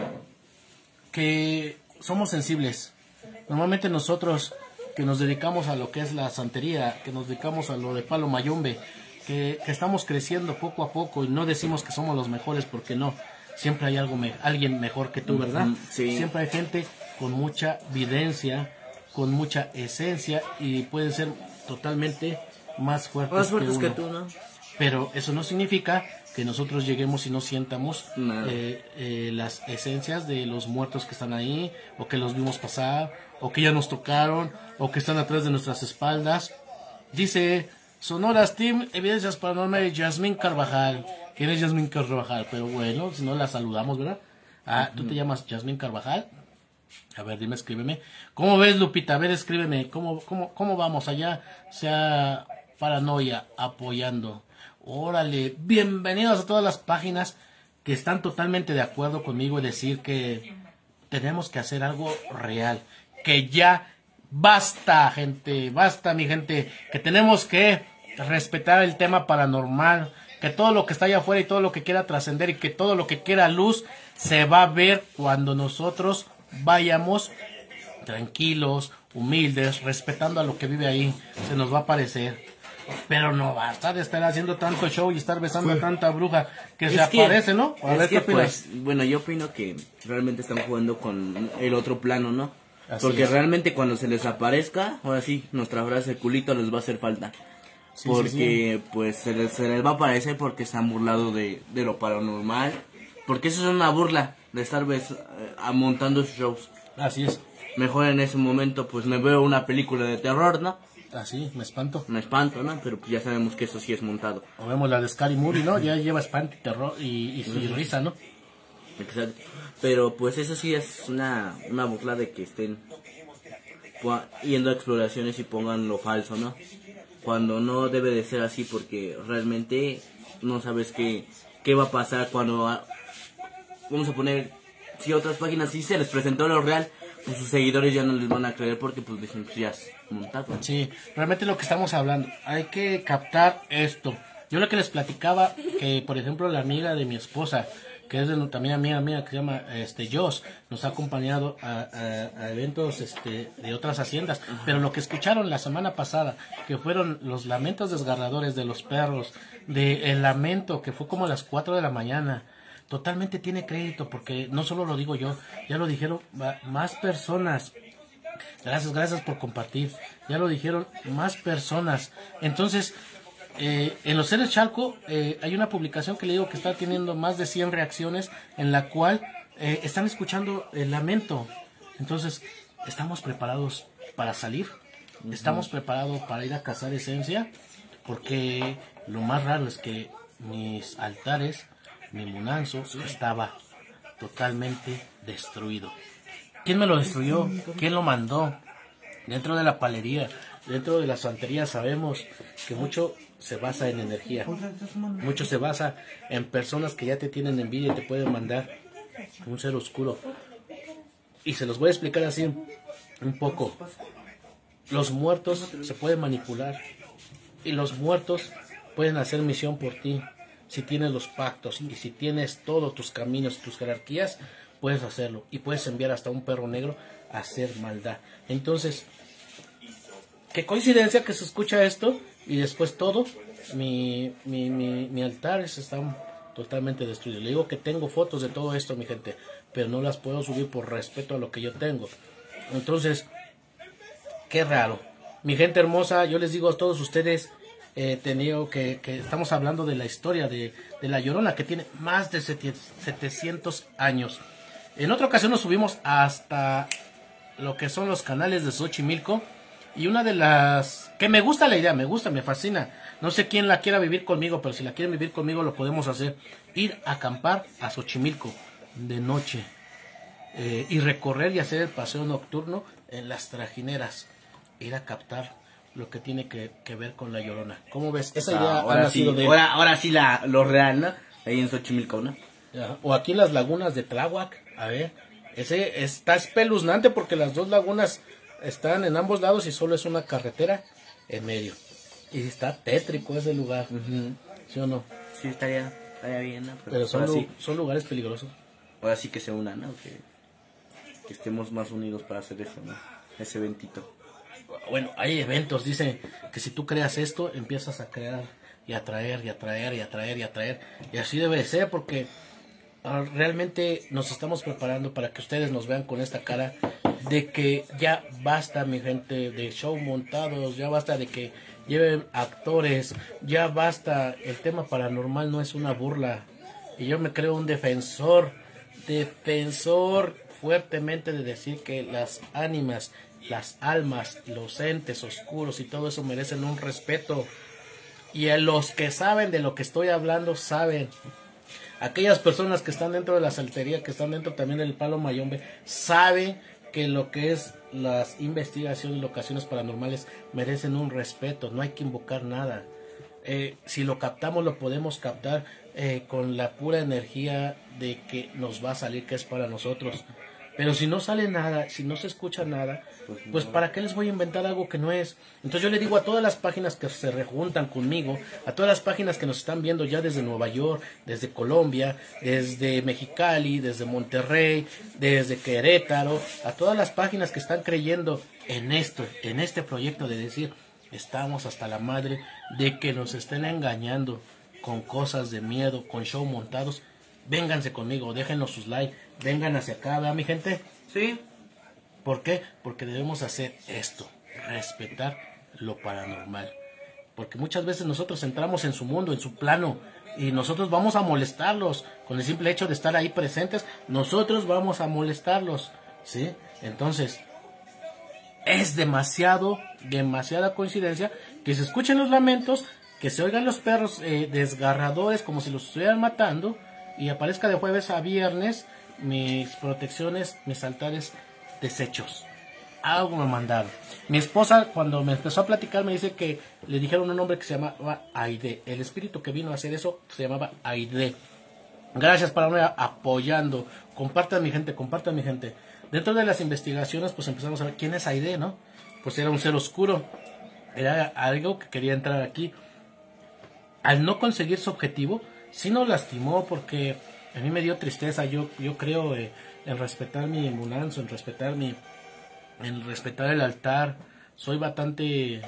somos sensibles. Normalmente nosotros que nos dedicamos a lo que es la santería, que nos dedicamos a lo de palo mayombe, que estamos creciendo poco a poco y no decimos que somos los mejores porque no. Siempre hay alguien mejor que tú, ¿verdad? Sí. Siempre hay gente con mucha videncia, con mucha esencia y pueden ser totalmente más fuertes que tú, ¿no? Pero eso no significa que nosotros lleguemos y no sientamos las esencias de los muertos que están ahí, o que los vimos pasar, o que ya nos tocaron, o que están atrás de nuestras espaldas. Dice Sonoras Team, Evidencias Paranormales, Yasmín Carvajal. ¿Quién es Yasmín Carvajal? Pero bueno, si no la saludamos, ¿verdad? Ah, ¿tú te llamas Yasmín Carvajal? A ver, dime, escríbeme. ¿Cómo ves, Lupita? A ver, escríbeme. ¿Cómo vamos allá? Sea Paranoia apoyando. Órale, bienvenidos a todas las páginas que están totalmente de acuerdo conmigo en decir que tenemos que hacer algo real. Que ya basta, gente, basta, mi gente. Que tenemos que respetar el tema paranormal. Que todo lo que está allá afuera y todo lo que quiera trascender y que todo lo que quiera luz se va a ver cuando nosotros vayamos tranquilos, humildes, respetando a lo que vive ahí. Se nos va a aparecer. Pero no basta de estar haciendo tanto show y estar besando a tanta bruja que se aparece, ¿no? A ver, ¿qué opinas? Pues, bueno, yo opino que realmente están jugando con el otro plano, ¿no? Así porque es. realmente cuando se les aparezca, ahora sí, nuestra frase culito les va a hacer falta. Sí, porque pues se les va a aparecer porque se han burlado de lo paranormal. Porque eso es una burla de estar montando shows. Así es. Mejor en ese momento pues me veo una película de terror, ¿no? Así, me espanto. Me espanto, ¿no? Pero pues ya sabemos que eso sí es montado. O vemos la de Scary Movie, ¿no? Ya lleva espanto y terror y risa, ¿no? Exacto. Pero pues eso sí es una burla de que estén yendo a exploraciones y pongan lo falso, ¿no? Cuando no debe de ser así porque realmente no sabes qué va a pasar cuando... vamos a poner... Si otras páginas sí se les presentó lo real, pues sus seguidores ya no les van a creer porque pues dicen, pues ya es montado. Sí, realmente lo que estamos hablando, hay que captar esto. Yo lo que les platicaba, que por ejemplo la amiga de mi esposa, que es también amiga mía, que se llama Joss, nos ha acompañado a eventos de otras haciendas. Pero lo que escucharon la semana pasada, que fueron los lamentos desgarradores de los perros, el lamento que fue como a las 4 de la mañana, totalmente tiene crédito, porque no solo lo digo yo, ya lo dijeron más personas. Gracias por compartir. Ya lo dijeron más personas. Entonces, en Los Seres Chalco hay una publicación que le digo que está teniendo más de 100 reacciones, en la cual están escuchando el lamento. Entonces, ¿estamos preparados para salir? ¿Estamos preparados para ir a cazar esencia? Porque lo más raro es que mis altares, mi Munanzo, estaba totalmente destruido. ¿Quién me lo destruyó? ¿Quién lo mandó? Dentro de la palería, dentro de la santería sabemos que mucho se basa en energía. Mucho se basa en personas que ya te tienen envidia y te pueden mandar un ser oscuro. Y se los voy a explicar así un poco. Los muertos se pueden manipular y los muertos pueden hacer misión por ti. Si tienes los pactos y si tienes todos tus caminos, tus jerarquías, puedes hacerlo. Y puedes enviar hasta un perro negro a hacer maldad. Entonces, qué coincidencia que se escucha esto y después todo, mi altar está totalmente destruido. Le digo que tengo fotos de todo esto, mi gente, pero no las puedo subir por respeto a lo que yo tengo. Entonces, qué raro. Mi gente hermosa, yo les digo a todos ustedes, tenido que estamos hablando de la historia de La Llorona, que tiene más de 700 años. En otra ocasión nos subimos hasta lo que son los canales de Xochimilco, y una de las que me gusta la idea, me fascina. No sé quién la quiera vivir conmigo, pero si la quieren vivir conmigo lo podemos hacer. Ir a acampar a Xochimilco de noche y recorrer y hacer el paseo nocturno en las trajineras. Ir a captar lo que tiene que ver con La Llorona. ¿Cómo ves? Esa idea ha nacido de... Ahora sí lo real, ¿no? Ahí en Xochimilco, ¿no? O aquí en las lagunas de Tláhuac. A ver, ese está espeluznante porque las dos lagunas están en ambos lados y solo es una carretera en medio. Y está tétrico ese lugar. ¿Sí o no? Sí, estaría bien, ¿no? Pero son lugares peligrosos. Ahora sí que se unan, ¿no? Que estemos más unidos para hacer eso, ¿no? Ese eventito. Bueno, hay eventos, dice que si tú creas esto, empiezas a crear y atraer y atraer y atraer y atraer. Y así debe ser porque realmente nos estamos preparando para que ustedes nos vean con esta cara de que ya basta, mi gente, de show montados, ya basta de que lleven actores, ya basta, el tema paranormal no es una burla. Y yo me creo un defensor fuertemente de decir que las ánimas, las almas, los entes oscuros y todo eso merecen un respeto. Y a los que saben de lo que estoy hablando, saben. Aquellas personas que están dentro de la saltería, que están dentro también del palo mayombe, saben que lo que es las investigaciones y locaciones paranormales merecen un respeto. No hay que invocar nada. Si lo captamos, lo podemos captar con la pura energía de que nos va a salir, que es para nosotros. Pero si no sale nada, si no se escucha nada, pues ¿para qué les voy a inventar algo que no es? Entonces yo le digo a todas las páginas que se rejuntan conmigo, a todas las páginas que nos están viendo ya desde Nueva York, desde Colombia, desde Mexicali, desde Monterrey, desde Querétaro, a todas las páginas que están creyendo en esto, en este proyecto de decir, estamos hasta la madre de que nos estén engañando con cosas de miedo, con show montados. Vénganse conmigo, déjenos sus likes, vengan hacia acá, ¿verdad, mi gente? Sí. ¿Por qué? Porque debemos hacer esto, respetar lo paranormal. Porque muchas veces nosotros entramos en su mundo, en su plano, y nosotros vamos a molestarlos. Con el simple hecho de estar ahí presentes, nosotros vamos a molestarlos, ¿sí? Entonces, es demasiada coincidencia que se escuchen los lamentos, que se oigan los perros desgarradores como si los estuvieran matando, y aparezca de jueves a viernes mis protecciones, mis altares deshechos. Algo me mandaron. Mi esposa, cuando me empezó a platicar, me dice que le dijeron un nombre que se llamaba Aide. El espíritu que vino a hacer eso se llamaba Aide. Gracias para mí apoyando. Compartan mi gente, compartan mi gente. Dentro de las investigaciones, pues empezamos a ver quién es Aide, ¿no? Pues era un ser oscuro. Era algo que quería entrar aquí. Al no conseguir su objetivo, sí nos lastimó porque a mí me dio tristeza. Yo creo en respetar mi mulanzo, en respetar el altar. Soy bastante,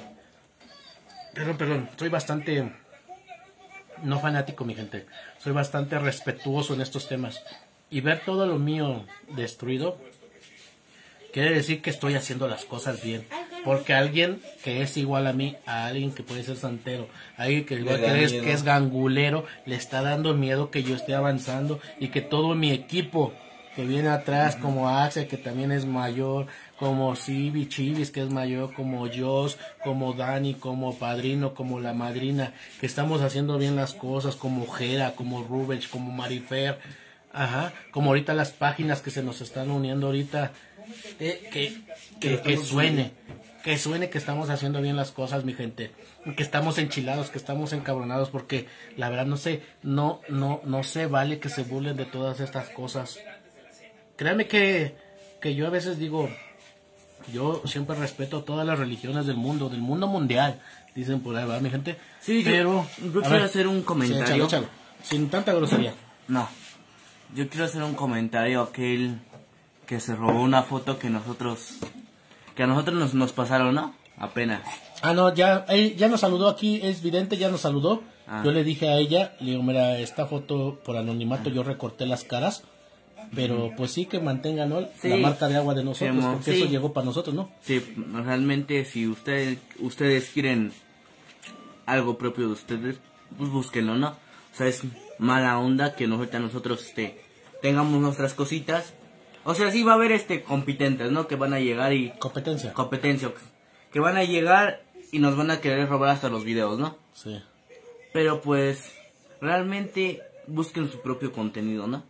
soy bastante no fanático, mi gente. Soy bastante respetuoso en estos temas. Y ver todo lo mío destruido quiere decir que estoy haciendo las cosas bien. Porque alguien que es igual a mí, a alguien que puede ser santero, a alguien que igual que es gangulero, le está dando miedo que yo esté avanzando y que todo mi equipo que viene atrás, como Axel, que también es mayor, como Civi Chivis, que es mayor, como Josh, como Dani, como Padrino, como la madrina, que estamos haciendo bien las cosas, como Jera, como Rubens, como Marifer, como ahorita las páginas que se nos están uniendo ahorita, que suene. Que suene que estamos haciendo bien las cosas, mi gente. Que estamos enchilados, que estamos encabronados, porque la verdad no se vale que se burlen de todas estas cosas. Créanme que yo a veces digo, yo siempre respeto todas las religiones del mundo mundial, dicen por ahí, ¿verdad, mi gente? Sí, pero yo quiero hacer un comentario. Sí, échalo, sin tanta grosería. No, yo quiero hacer un comentario aquel que se robó una foto que a nosotros nos pasaron, ¿no? Apenas. No, ya nos saludó aquí, es vidente, ya nos saludó. Yo le dije a ella, le digo, mira, esta foto por anonimato yo recorté las caras, pero pues sí que mantengan, ¿no? Sí, la marca de agua de nosotros, porque sí, eso llegó para nosotros, ¿no? Sí, realmente si ustedes quieren algo propio de ustedes, pues búsquenlo, ¿no? O sea, es mala onda que nosotros tengamos nuestras cositas. O sea, sí va a haber competentes, ¿no? Que van a llegar y... Competencia. Que van a llegar y nos van a querer robar hasta los videos, ¿no? Sí. Pero pues, realmente busquen su propio contenido, ¿no?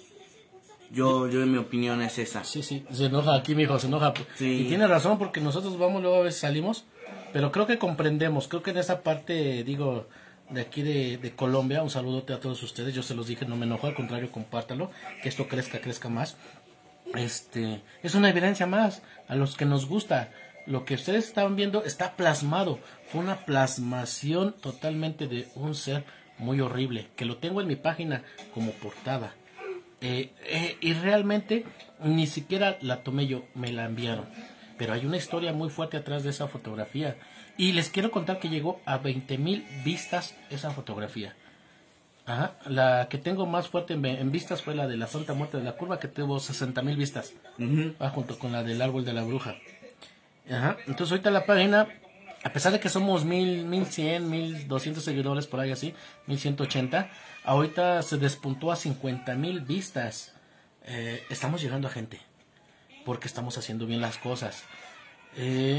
Yo en mi opinión es esa. Sí, se enoja aquí, mijo, se enoja. Sí. Y tiene razón, porque nosotros vamos, luego a veces salimos, pero creo que comprendemos, creo que en esa parte, digo, de aquí de Colombia, un saludote a todos ustedes, yo se los dije, no me enojo, al contrario, compártalo, que esto crezca más. Es una evidencia más a los que nos gusta. Lo que ustedes estaban viendo está plasmado. Fue una plasmación totalmente de un ser muy horrible, que lo tengo en mi página como portada. Y realmente ni siquiera la tomé yo, me la enviaron. Pero hay una historia muy fuerte atrás de esa fotografía. Y les quiero contar que llegó a 20,000 vistas esa fotografía. La que tengo más fuerte en vistas fue la de la Santa Muerte de la Curva, que tuvo 60,000 vistas, junto con la del Árbol de la Bruja. Entonces ahorita la página, a pesar de que somos 1100, 1200 seguidores por ahí así, 1180, ahorita se despuntó a 50,000 vistas. Estamos llegando a gente, porque estamos haciendo bien las cosas.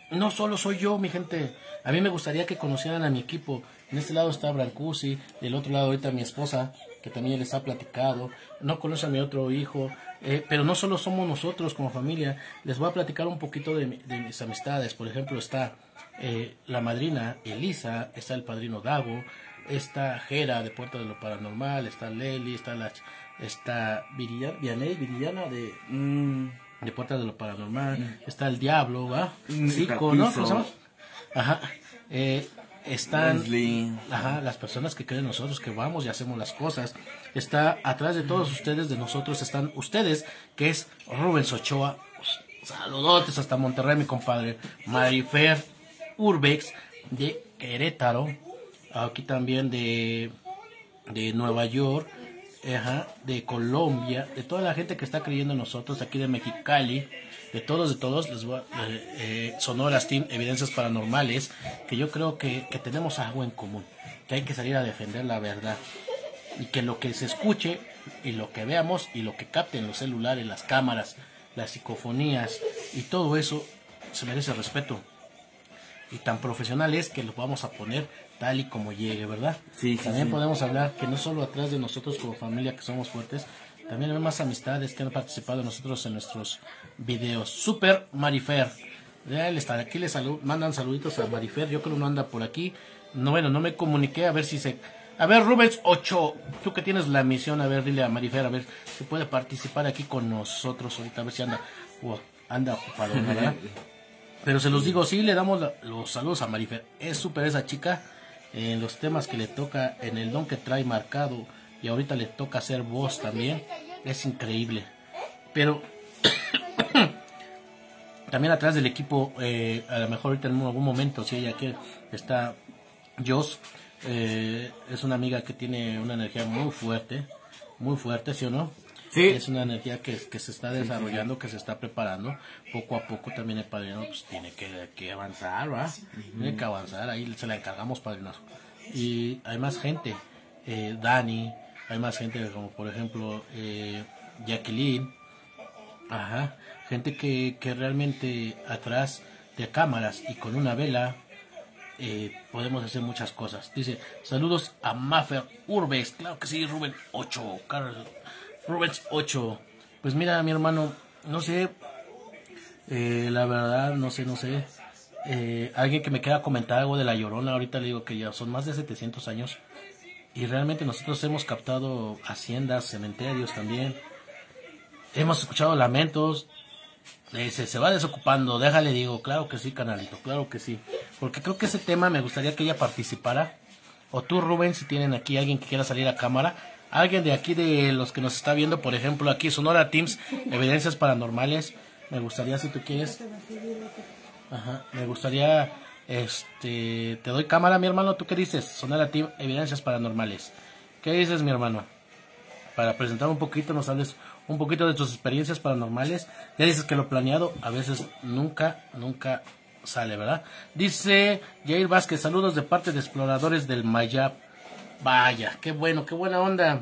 no solo soy yo, mi gente. A mí me gustaría que conocieran a mi equipo. En este lado está Brancusi, del otro lado ahorita mi esposa, que también les ha platicado. No conoce a mi otro hijo, pero no solo somos nosotros como familia. Les voy a platicar un poquito de mis amistades. Por ejemplo, está la madrina Elisa, está el padrino Dago, está Jera de Puerta de lo Paranormal, está Leli, está Vianey, Viridiana de Puerta de lo Paranormal, está el Diablo, ¿va? Zico, ¿no? ¿Cómo se llama? Ajá. Están las personas que creen en nosotros, que vamos y hacemos las cosas. Está atrás de todos ustedes, de nosotros, están ustedes, que es Rubens Ochoa. Saludotes hasta Monterrey, mi compadre. Marifer Urbex de Querétaro. Aquí también de Nueva York. De Colombia, de toda la gente que está creyendo en nosotros, aquí de Mexicali, de todos, les voy Sonoras Team Evidencias Paranormales, que yo creo que tenemos algo en común, que hay que salir a defender la verdad, y que lo que se escuche, y lo que veamos, y lo que capten los celulares, las cámaras, las psicofonías, y todo eso, se merece respeto, y tan profesional es que lo vamos a poner tal y como llegue, ¿verdad? Sí, también podemos hablar que no solo atrás de nosotros como familia que somos fuertes, también hay más amistades que han participado de nosotros en nuestros videos. Super Marifer, él está aquí, mandan saluditos a Marifer, yo creo que no anda por aquí. No, bueno, no me comuniqué, a ver si se... A ver, Rubens 8, tú que tienes la misión, a ver, dile a Marifer, a ver si puede participar aquí con nosotros ahorita, a ver si anda ocupado, ¿verdad? Pero se los digo, sí, le damos los saludos a Marifer. Es súper esa chica en los temas que le toca, en el don que trae marcado, y ahorita le toca hacer voz también. Es increíble. Pero también atrás del equipo, a lo mejor ahorita en algún momento, si ella quiere, está Jos. Es una amiga que tiene una energía muy fuerte, ¿sí o no? Sí. Es una energía que se está desarrollando, que se está preparando. Poco a poco también el padrino pues, tiene que avanzar, ¿va? Tiene que avanzar, ahí se la encargamos, padrino. Y hay más gente, Dani, hay más gente como por ejemplo Jacqueline, gente que realmente atrás de cámaras y con una vela podemos hacer muchas cosas. Dice, saludos a Maffer Urbes, claro que sí, Rubén 8, Rubens 8. Pues mira, mi hermano, no sé, la verdad, no sé. Alguien que me quiera comentar algo de La Llorona, ahorita le digo que ya son más de 700 años. Y realmente nosotros hemos captado haciendas, cementerios también. Hemos escuchado lamentos. Se va desocupando, déjale digo, claro que sí, canalito, claro que sí. Porque creo que ese tema me gustaría que ella participara. O tú, Rubén, si tienen aquí alguien que quiera salir a cámara. Alguien de aquí de los que nos está viendo, por ejemplo, aquí Sonora Teams, Evidencias Paranormales. Me gustaría, si tú quieres. Me gustaría, te doy cámara, mi hermano. ¿Tú qué dices? Sonora Team, Evidencias Paranormales. ¿Qué dices, mi hermano? Para presentar un poquito, nos hables un poquito de tus experiencias paranormales. Ya dices que lo planeado a veces nunca sale, ¿verdad? Dice Jair Vázquez, saludos de parte de exploradores del Mayab. Vaya, qué bueno, qué buena onda.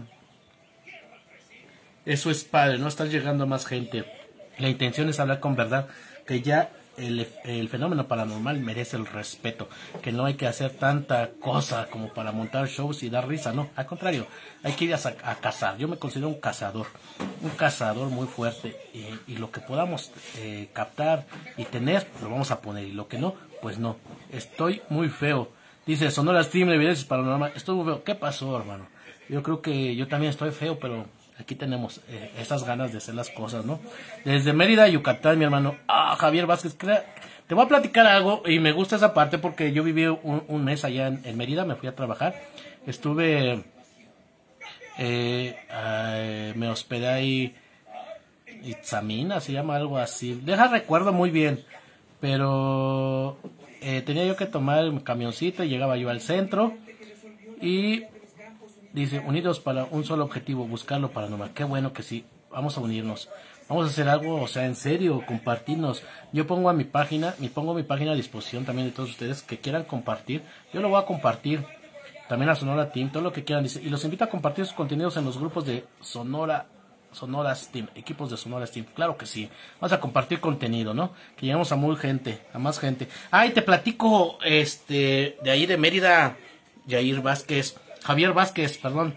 Eso es padre, no estás llegando a más gente. La intención es hablar con verdad, que ya el fenómeno paranormal merece el respeto, que no hay que hacer tanta cosa como para montar shows y dar risa, no, al contrario, hay que ir a cazar. Yo me considero un cazador muy fuerte, y lo que podamos captar y tener, lo vamos a poner, y lo que no, pues no. Estoy muy feo. Dice Sonora Team Evidencias Paranormales. Estoy muy feo. ¿Qué pasó, hermano? Yo creo que yo también estoy feo, pero aquí tenemos esas ganas de hacer las cosas, ¿no? Desde Mérida, Yucatán, mi hermano. Javier Vázquez, te voy a platicar algo, y me gusta esa parte porque yo viví un mes allá en Mérida, me fui a trabajar. Estuve, me hospedé ahí, Itzamina, se llama algo así. Recuerdo muy bien, pero tenía yo que tomar el camioncito y llegaba yo al centro y dice, unidos para un solo objetivo, buscarlo paranormal. Qué bueno que sí, vamos a unirnos, vamos a hacer algo, o sea, en serio, compartirnos. Yo pongo mi página a disposición también de todos ustedes que quieran compartir. Yo lo voy a compartir también a Sonora Team, todo lo que quieran, dice, y los invito a compartir sus contenidos en los grupos de Sonora Sonora Steam, equipos de Sonora Steam, claro que sí. Vamos a compartir contenido, ¿no? Que lleguemos a más gente. Ay, te platico, de ahí de Mérida, Javier Vázquez, perdón.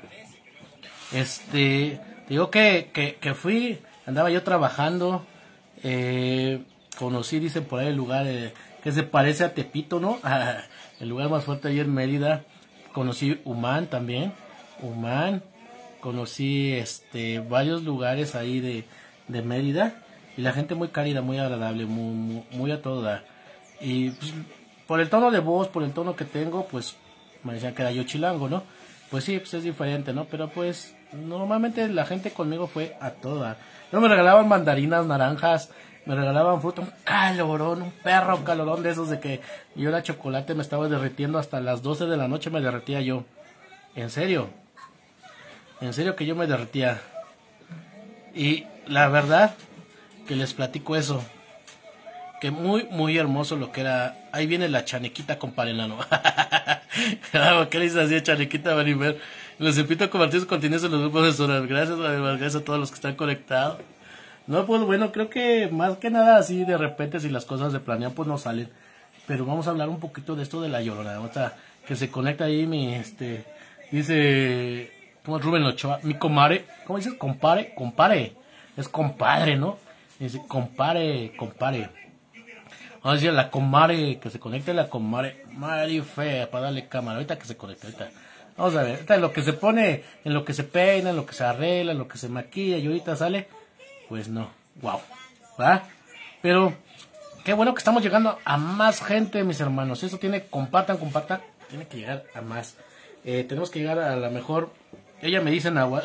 Te digo que fui, andaba yo trabajando, conocí, dicen por ahí el lugar que se parece a Tepito, ¿no? El lugar más fuerte ahí en Mérida. Conocí Humán también, conocí varios lugares ahí de Mérida, y la gente muy cálida, muy agradable, muy a todo dar. Y pues, por el tono de voz, por el tono que tengo, pues me decían que era yo chilango, ¿no? Pues sí, pues es diferente, ¿no? Pero pues normalmente la gente conmigo fue a todo dar. No me regalaban mandarinas, naranjas, me regalaban fruta, un calorón, un perro calorón de esos de que yo la chocolate me estaba derritiendo hasta las 12 de la noche, me derretía yo. En serio que yo me derretía. Y la verdad que les platico eso, que muy hermoso lo que era. Ahí viene la chanequita con parenano. ¿Qué les hacía chanequita, Marifer? Los invito a compartir sus contenidos en los grupos de Sonar. Gracias a todos los que están conectados. No, pues bueno, creo que más que nada así de repente, si las cosas se planean, pues no salen. Pero vamos a hablar un poquito de esto de la Llorona. O sea, que se conecta ahí dice, ¿cómo es Rubén Ochoa? Mi comadre, ¿cómo dices? Compare. Es compadre, ¿no? Dice, compare. Vamos a decir la comadre, que se conecte la comadre Marifer, para darle cámara. Ahorita que se conecte, ahorita. Vamos a ver, ahorita en lo que se pone, en lo que se peina, en lo que se arregla, en lo que se maquilla, y ahorita sale. Pues no, wow, ¿va? Pero qué bueno que estamos llegando a más gente, mis hermanos. Eso compartan, tiene que llegar a más. Tenemos que llegar a la mejor. Ella me dice Nahual.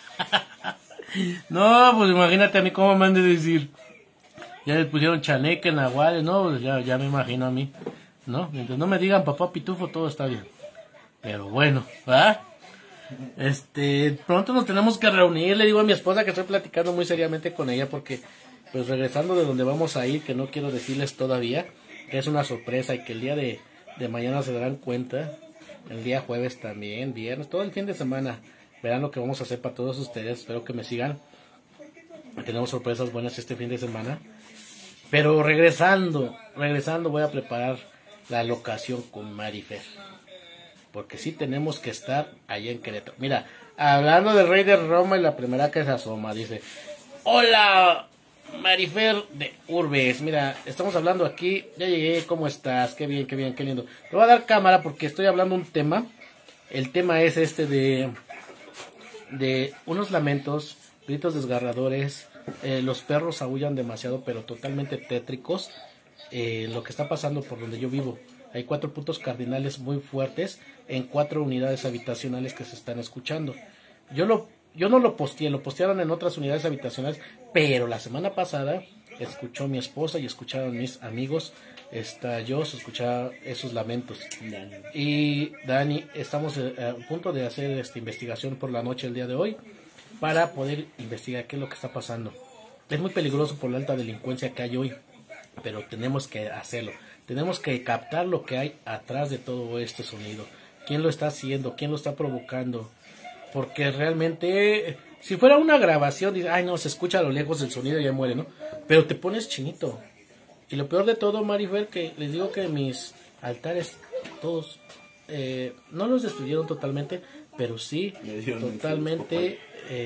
No, pues imagínate a mí cómo me han de decir. Ya le pusieron chaneque, Nahuales, no, pues ya me imagino a mí, ¿no? Mientras no me digan papá pitufo, todo está bien. Pero bueno, ¿va? Pronto nos tenemos que reunir. Le digo a mi esposa que estoy platicando muy seriamente con ella, porque pues regresando de donde vamos a ir, que no quiero decirles todavía, que es una sorpresa, y que el día de mañana se darán cuenta, el día jueves también, viernes, todo el fin de semana verán lo que vamos a hacer para todos ustedes. Espero que me sigan. Tenemos sorpresas buenas este fin de semana. Pero regresando voy a preparar la locación con Marifer, porque sí tenemos que estar allá en Querétaro. Mira, hablando del Rey de Roma y la primera que se asoma, dice: hola, Marifer de Urbes. Mira, estamos hablando aquí, ya llegué, ¿cómo estás? Qué bien, qué lindo. Le voy a dar cámara porque estoy hablando un tema. El tema es de unos lamentos, gritos desgarradores. Los perros aúllan demasiado, pero totalmente tétricos. Lo que está pasando por donde yo vivo. Hay 4 puntos cardinales muy fuertes en 4 unidades habitacionales que se están escuchando. Yo no lo posteé, lo postearon en otras unidades habitacionales, pero la semana pasada escuchó mi esposa y escucharon mis amigos, yo se escuchaba esos lamentos. Y Dani, estamos a punto de hacer esta investigación por la noche el día de hoy, para poder investigar qué es lo que está pasando. Es muy peligroso por la alta delincuencia que hay hoy, pero tenemos que hacerlo. Tenemos que captar lo que hay atrás de todo este sonido. ¿Quién lo está haciendo? ¿Quién lo está provocando? Porque realmente, si fuera una grabación, dice, ay no, se escucha a lo lejos el sonido y ya muere, ¿no? Pero te pones chinito. Y lo peor de todo, Marifer, que les digo que mis altares, todos, no los destruyeron totalmente, pero sí, totalmente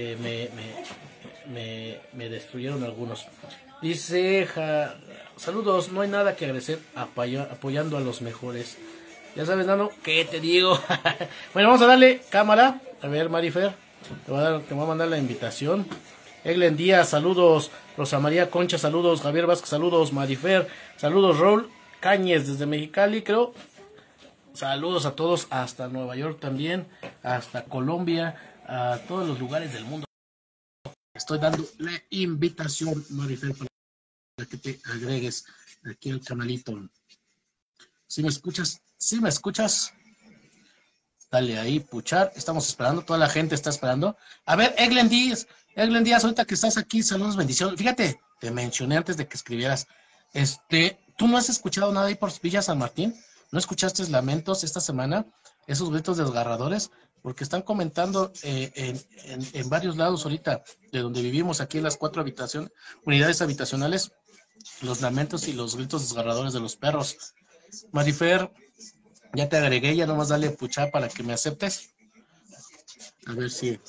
me destruyeron algunos. Dice, saludos, no hay nada que agradecer apoyando a los mejores. Ya sabes, Nano, ¿qué te digo? Bueno, vamos a darle cámara. A ver, Marifer, te voy a mandar la invitación. Eglen Díaz, saludos. Rosa María Concha, saludos. Javier Vázquez, saludos. Marifer, saludos. Raúl Cáñez desde Mexicali, creo. Saludos a todos, hasta Nueva York también, hasta Colombia, a todos los lugares del mundo. Estoy dando la invitación, Marifer, para que te agregues aquí al canalito. ¿Sí me escuchas? ¿Sí me escuchas? Dale ahí, puchar. Estamos esperando, toda la gente está esperando. A ver, Eglen Díaz, ahorita que estás aquí, saludos, bendiciones. Fíjate, te mencioné antes de que escribieras. ¿Tú no has escuchado nada ahí por Villa San Martín? ¿No escuchaste lamentos esta semana? Esos gritos desgarradores. porque están comentando en varios lados ahorita, de donde vivimos, aquí en las 4 unidades habitacionales, los lamentos y los gritos desgarradores de los perros. Marifer, ya te agregué, ya nomás dale puchar para que me aceptes. A ver si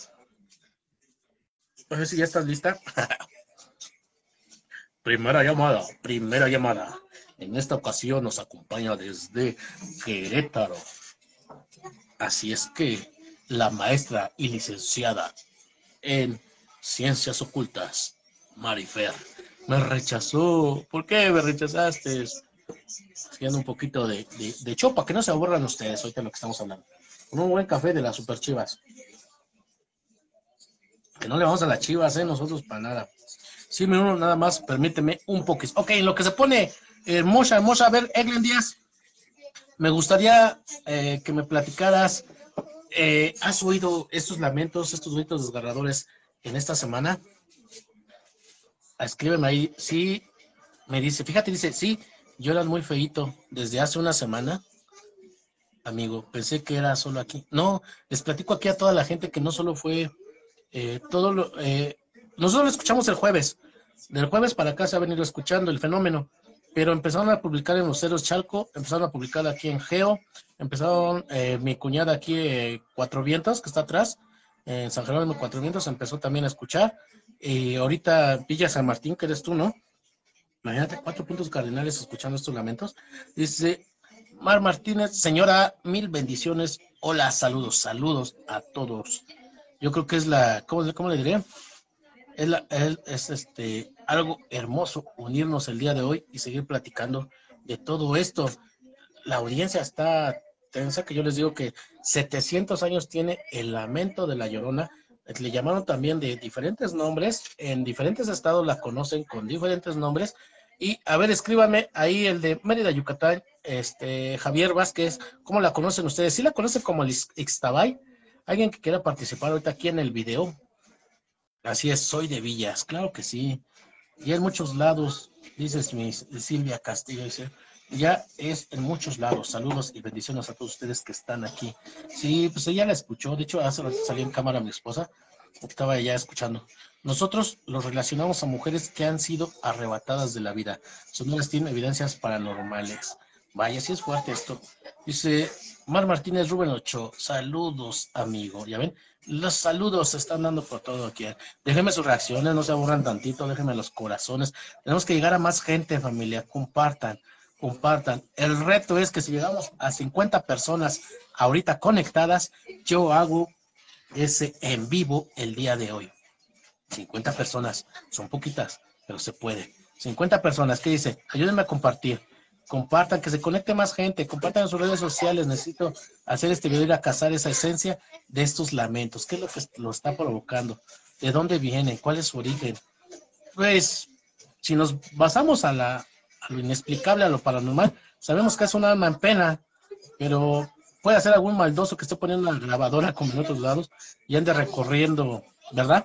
ya estás lista. Primera llamada, primera llamada. En esta ocasión nos acompaña desde Querétaro. Así es que la maestra y licenciada en Ciencias Ocultas, Marifer, me rechazó. ¿Por qué me rechazaste? Haciendo un poquito de chopa, que no se aburran ustedes ahorita de lo que estamos hablando. Con un buen café de las Super Chivas. Que no le vamos a las Chivas, nosotros para nada. Sí, uno nada más, permíteme un poquito. Ok, en lo que se pone hermosa, a ver, Eglen Díaz, me gustaría que me platicaras, ¿has oído estos lamentos, estos gritos desgarradores en esta semana? Escríbeme ahí, sí, me dice, fíjate, dice, sí, lloran muy feíto desde hace una semana. Amigo, pensé que era solo aquí. No, les platico aquí a toda la gente que no solo fue nosotros lo escuchamos el jueves. Del jueves para acá se ha venido escuchando el fenómeno, pero empezaron a publicar en los Ceros Chalco, empezaron a publicar aquí en Geo, empezaron mi cuñada aquí, Cuatro Vientos, que está atrás, en San Jerónimo Cuatro Vientos, empezó también a escuchar. Y ahorita Villa San Martín, que eres tú, ¿no? Imagínate, 4 puntos cardinales escuchando estos lamentos. Dice Mar Martínez, señora, mil bendiciones. Hola, saludos a todos. Yo creo que es ¿cómo le diré? Es algo hermoso unirnos el día de hoy y seguir platicando de todo esto. La audiencia está tensa, que yo les digo que 700 años tiene el lamento de La Llorona. Le llamaron también de diferentes nombres, en diferentes estados la conocen con diferentes nombres. Y a ver, escríbame ahí el de Mérida, Yucatán, Javier Vázquez, ¿cómo la conocen ustedes? ¿Sí la conocen como el Ixtabay? ¿Alguien que quiera participar ahorita aquí en el video? Así es, soy de Villas, claro que sí. Y en muchos lados, dice Silvia Castillo, dice, ya es en muchos lados. Saludos y bendiciones a todos ustedes que están aquí. Sí, pues ella la escuchó, de hecho hace rato salió en cámara mi esposa, estaba ya escuchando. Nosotros los relacionamos a mujeres que han sido arrebatadas de la vida. Son nuevas, tienen evidencias paranormales. Vaya, sí es fuerte esto. Dice Mar Martínez Rubén Ocho, saludos, amigo. ¿Ya ven? Los saludos se están dando por todo aquí. Déjenme sus reacciones, no se aburran tantito, déjenme los corazones. Tenemos que llegar a más gente, familia. Compartan. El reto es que si llegamos a 50 personas ahorita conectadas, yo hago ese en vivo el día de hoy. 50 personas, son poquitas, pero se puede. 50 personas, ¿qué dice? Ayúdenme a compartir. Compartan, que se conecte más gente, compartan en sus redes sociales. Necesito hacer este video, ir a cazar esa esencia de estos lamentos. ¿Qué es lo que lo está provocando? ¿De dónde vienen? ¿Cuál es su origen? Pues, si nos basamos a lo inexplicable, a lo paranormal, sabemos que es un alma en pena, pero puede ser algún maldoso que esté poniendo una grabadora como en otros lados y ande recorriendo, ¿verdad?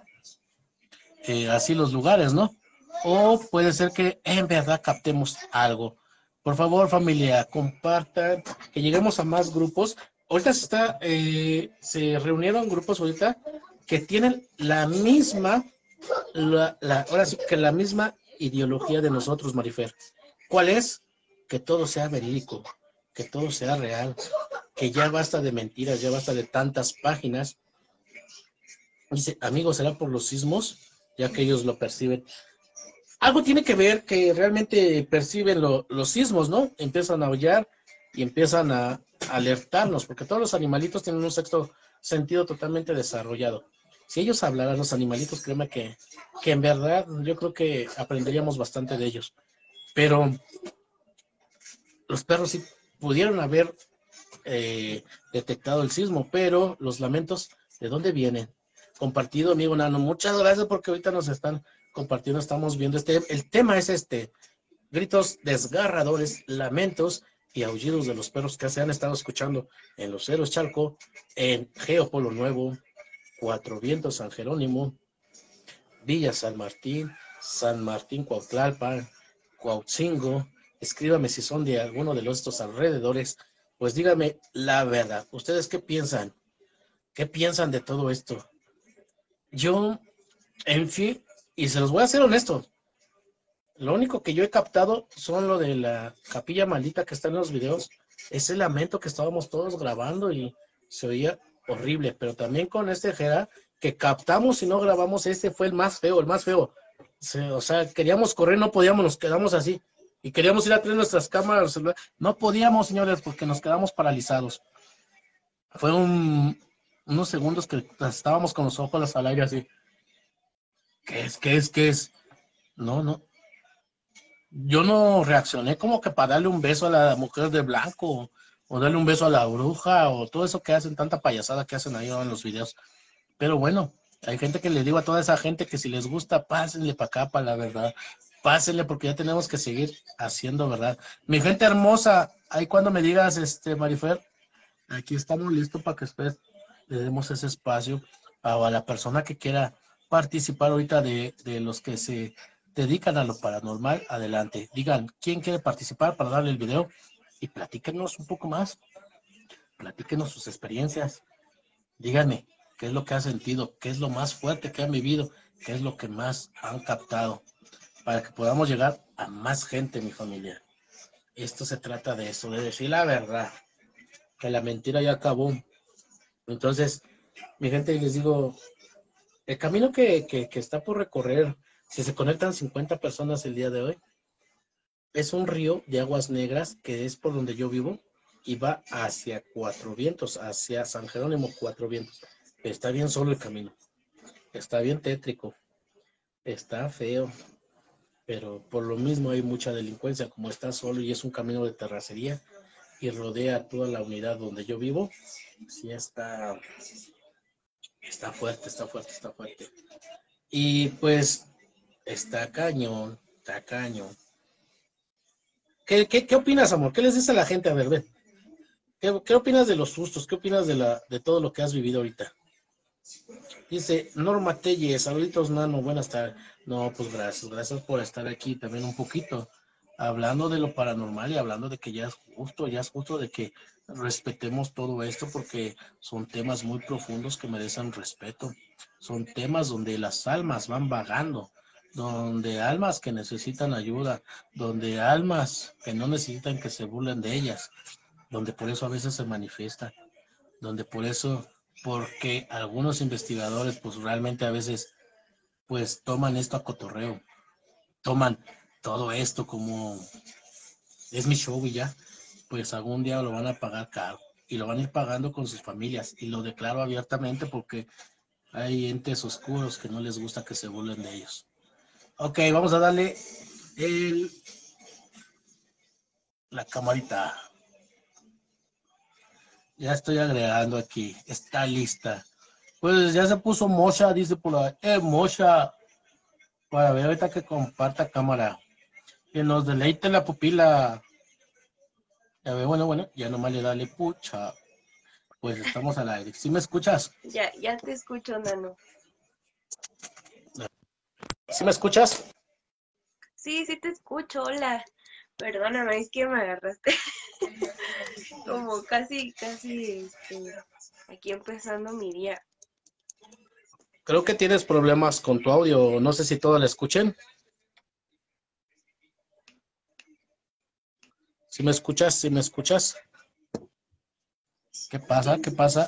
Así los lugares, ¿no? O puede ser que en verdad captemos algo. Por favor, familia, compartan, que lleguemos a más grupos. Ahorita se reunieron grupos ahorita que tienen la misma, ahora sí que la misma ideología de nosotros, Marifer. ¿Cuál es? Que todo sea verídico, que todo sea real, que ya basta de mentiras, ya basta de tantas páginas. Dice, amigos, ¿será por los sismos? Ya que ellos lo perciben. Algo tiene que ver que realmente perciben los sismos, ¿no? Empiezan a aullar y empiezan a alertarnos, porque todos los animalitos tienen un sexto sentido totalmente desarrollado. Si ellos hablaran, los animalitos, créeme que en verdad yo creo que aprenderíamos bastante de ellos. Pero los perros sí pudieron haber detectado el sismo, pero los lamentos, ¿de dónde vienen? Compartido, amigo Nano, muchas gracias porque ahorita nos están compartiendo, estamos viendo el tema es gritos desgarradores, lamentos y aullidos de los perros que se han estado escuchando en los Ceros Chalco, en Geo Polo Nuevo, Cuatro Vientos, San Jerónimo, Villa San Martín, Cuautlalpan, Cuautzingo. Escríbame si son de alguno de estos alrededores, pues díganme la verdad. ¿Ustedes qué piensan? ¿Qué piensan de todo esto? Yo, en fin, y se los voy a ser honestos, lo único que yo he captado son lo de la capilla maldita que está en los videos, ese lamento que estábamos todos grabando y se oía horrible, pero también con este Jera, que captamos y no grabamos, este fue el más feo, el más feo. O sea, queríamos correr, no podíamos, nos quedamos así. Y queríamos ir a traer nuestras cámaras, no podíamos, señores, porque nos quedamos paralizados. Fue unos segundos que estábamos con los ojos al aire así. ¿Qué es? ¿Qué es? ¿Qué es? No, no. Yo no reaccioné como que para darle un beso a la mujer de blanco o darle un beso a la bruja o todo eso que hacen, tanta payasada que hacen ahí en los videos. Pero bueno, hay gente que le digo a toda esa gente que si les gusta, pásenle para acá, para la verdad. Pásenle porque ya tenemos que seguir haciendo verdad. Mi gente hermosa, ahí cuando me digas, Marifer, aquí estamos listos para que después le demos ese espacio a la persona que quiera participar ahorita de los que se dedican a lo paranormal. Adelante, digan quién quiere participar para darle el video y platíquenos un poco más, platíquenos sus experiencias, díganme qué es lo que han sentido, qué es lo más fuerte que han vivido, qué es lo que más han captado, para que podamos llegar a más gente, mi familia. Esto se trata de eso, de decir la verdad, que la mentira ya acabó. Entonces, mi gente, les digo, el camino que está por recorrer, si se conectan 50 personas el día de hoy, es un río de aguas negras que es por donde yo vivo y va hacia Cuatro Vientos, hacia San Jerónimo Cuatro Vientos. Está bien solo el camino, está bien tétrico, está feo, pero por lo mismo hay mucha delincuencia, como está solo y es un camino de terracería y rodea toda la unidad donde yo vivo. Sí está fuerte, está fuerte, está fuerte. Y pues está cañón, está cañón. ¿Qué opinas, amor? ¿Qué les dice a la gente? A ver, ven. ¿Qué opinas de los sustos? ¿Qué opinas de todo lo que has vivido ahorita? Dice Norma Telles, saluditos, Nano, buenas tardes. No, pues gracias por estar aquí también un poquito, hablando de lo paranormal y hablando de que ya es justo de que respetemos todo esto porque son temas muy profundos que merecen respeto. Son temas donde las almas van vagando, donde almas que necesitan ayuda, donde almas que no necesitan que se burlen de ellas, donde por eso a veces se manifiesta, donde por eso, porque algunos investigadores pues realmente a veces pues toman esto a cotorreo, toman todo esto como es mi show y ya, pues algún día lo van a pagar caro y lo van a ir pagando con sus familias y lo declaro abiertamente porque hay entes oscuros que no les gusta que se burlen de ellos. Ok, vamos a darle la camarita. Ya estoy agregando aquí, está lista. Pues ya se puso Mosha, dice por la Mosha, para ver ahorita que comparta cámara. Que nos deleite la pupila. Ya ve, bueno, ya nomás le dale pucha. Pues estamos al aire. ¿Sí me escuchas? Ya te escucho, Nano. ¿Sí me escuchas? Sí te escucho, hola. Perdóname, es que me agarraste como casi, aquí empezando mi día. Creo que tienes problemas con tu audio. No sé si todos la escuchen. ¿Sí me escuchas? ¿Sí me escuchas? ¿Qué pasa? ¿Qué pasa?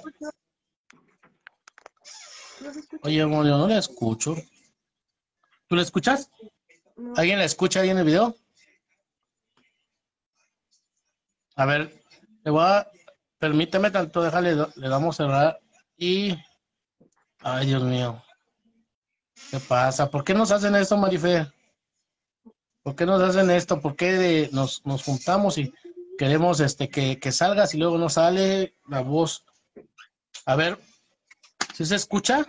Oye, bueno, yo no la escucho. ¿Tú la escuchas? No. ¿Alguien la escucha ahí en el video? A ver, permíteme tanto, le damos cerrar y... Ay, Dios mío. ¿Qué pasa? ¿Por qué nos hacen esto, Marife? ¿Por qué nos hacen esto? ¿Por qué nos juntamos y queremos que salgas y luego no sale la voz? A ver, ¿sí se escucha?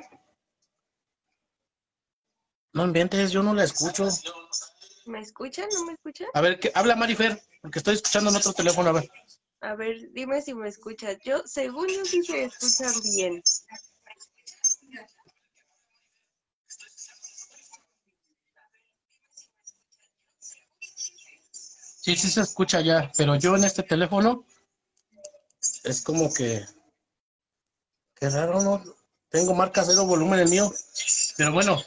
No inventes, yo no la escucho. ¿Me escuchan? ¿No me escuchan? A ver, habla Marifer, porque estoy escuchando en otro teléfono, a ver. A ver, dime si me escuchas. Según yo sí se escuchan bien. Sí se escucha ya, pero yo en este teléfono es como que Qué raro, no. Tengo marca cero volumen el mío. Pero bueno,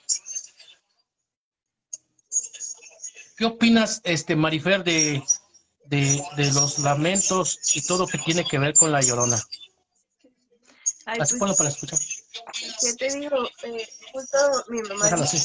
¿qué opinas, Marifer, de los lamentos y todo que tiene que ver con La Llorona? Ay, Así pues, ponlo para escuchar. ¿qué te digo? Justo mi mamá Déjalo dice, así.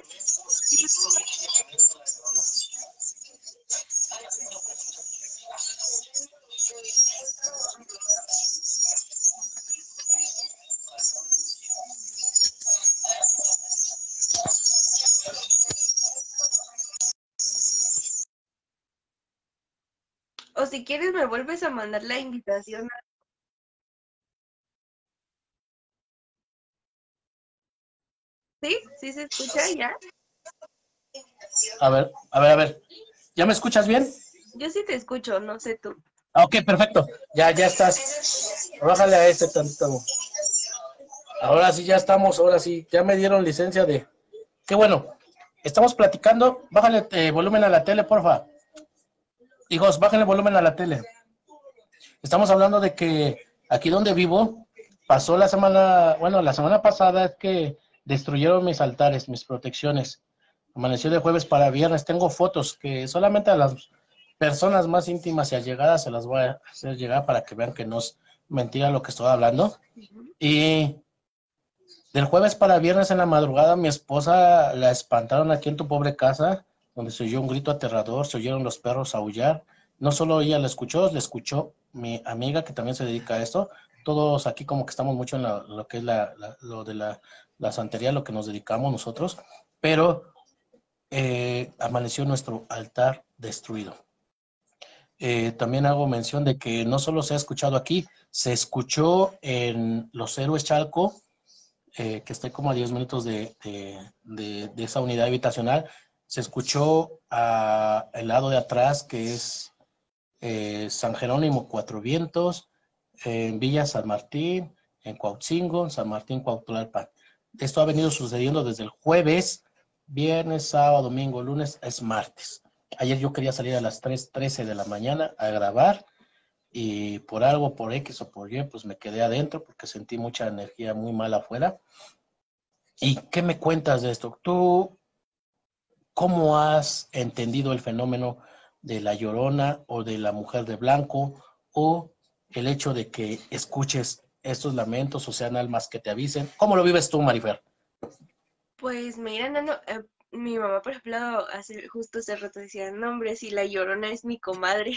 o si quieres me vuelves a mandar la invitación. ¿Sí? ¿Sí se escucha ya? A ver, a ver, a ver. ¿Ya me escuchas bien? Yo sí te escucho, no sé tú. Ah, ok, perfecto. Ya estás. Bájale a este tantito. Ahora sí, ya estamos. Ahora sí, ya me dieron licencia de. Qué bueno. Estamos platicando. Bájale volumen a la tele, porfa. Hijos, bájale volumen a la tele. Estamos hablando de que aquí donde vivo, pasó la semana, bueno, la semana pasada es que destruyeron mis altares, mis protecciones. Amaneció de jueves para viernes. Tengo fotos que solamente a las personas más íntimas y allegadas se las voy a hacer llegar para que vean que no es mentira lo que estoy hablando. Ujú. Y del jueves para viernes en la madrugada, mi esposa la espantaron aquí en tu pobre casa, donde se oyó un grito aterrador, se oyeron los perros aullar. No solo ella la escuchó, le escuchó mi amiga que también se dedica a esto. Todos aquí como que estamos mucho en lo que es lo de la santería, lo que nos dedicamos nosotros, pero amaneció nuestro altar destruido. También hago mención de que no solo se ha escuchado aquí, se escuchó en Los Héroes Chalco, que estoy como a 10 minutos de esa unidad habitacional. Se escuchó al lado de atrás, que es San Jerónimo, Cuatro Vientos, en Villa San Martín, en Cuautzingo, San Martín, Cuautlalpan. Esto ha venido sucediendo desde el jueves, viernes, sábado, domingo, lunes, es martes. Ayer yo quería salir a las 3:13 de la mañana a grabar y por algo, por X o por Y, pues me quedé adentro porque sentí mucha energía muy mala afuera. ¿Y qué me cuentas de esto? ¿Tú cómo has entendido el fenómeno de la Llorona o de la mujer de blanco o el hecho de que escuches estos lamentos o sean almas que te avisen? ¿Cómo lo vives tú, Marifer? Pues mira, Nano, mi mamá, por ejemplo, justo hace rato decía, no, hombre, si la Llorona es mi comadre,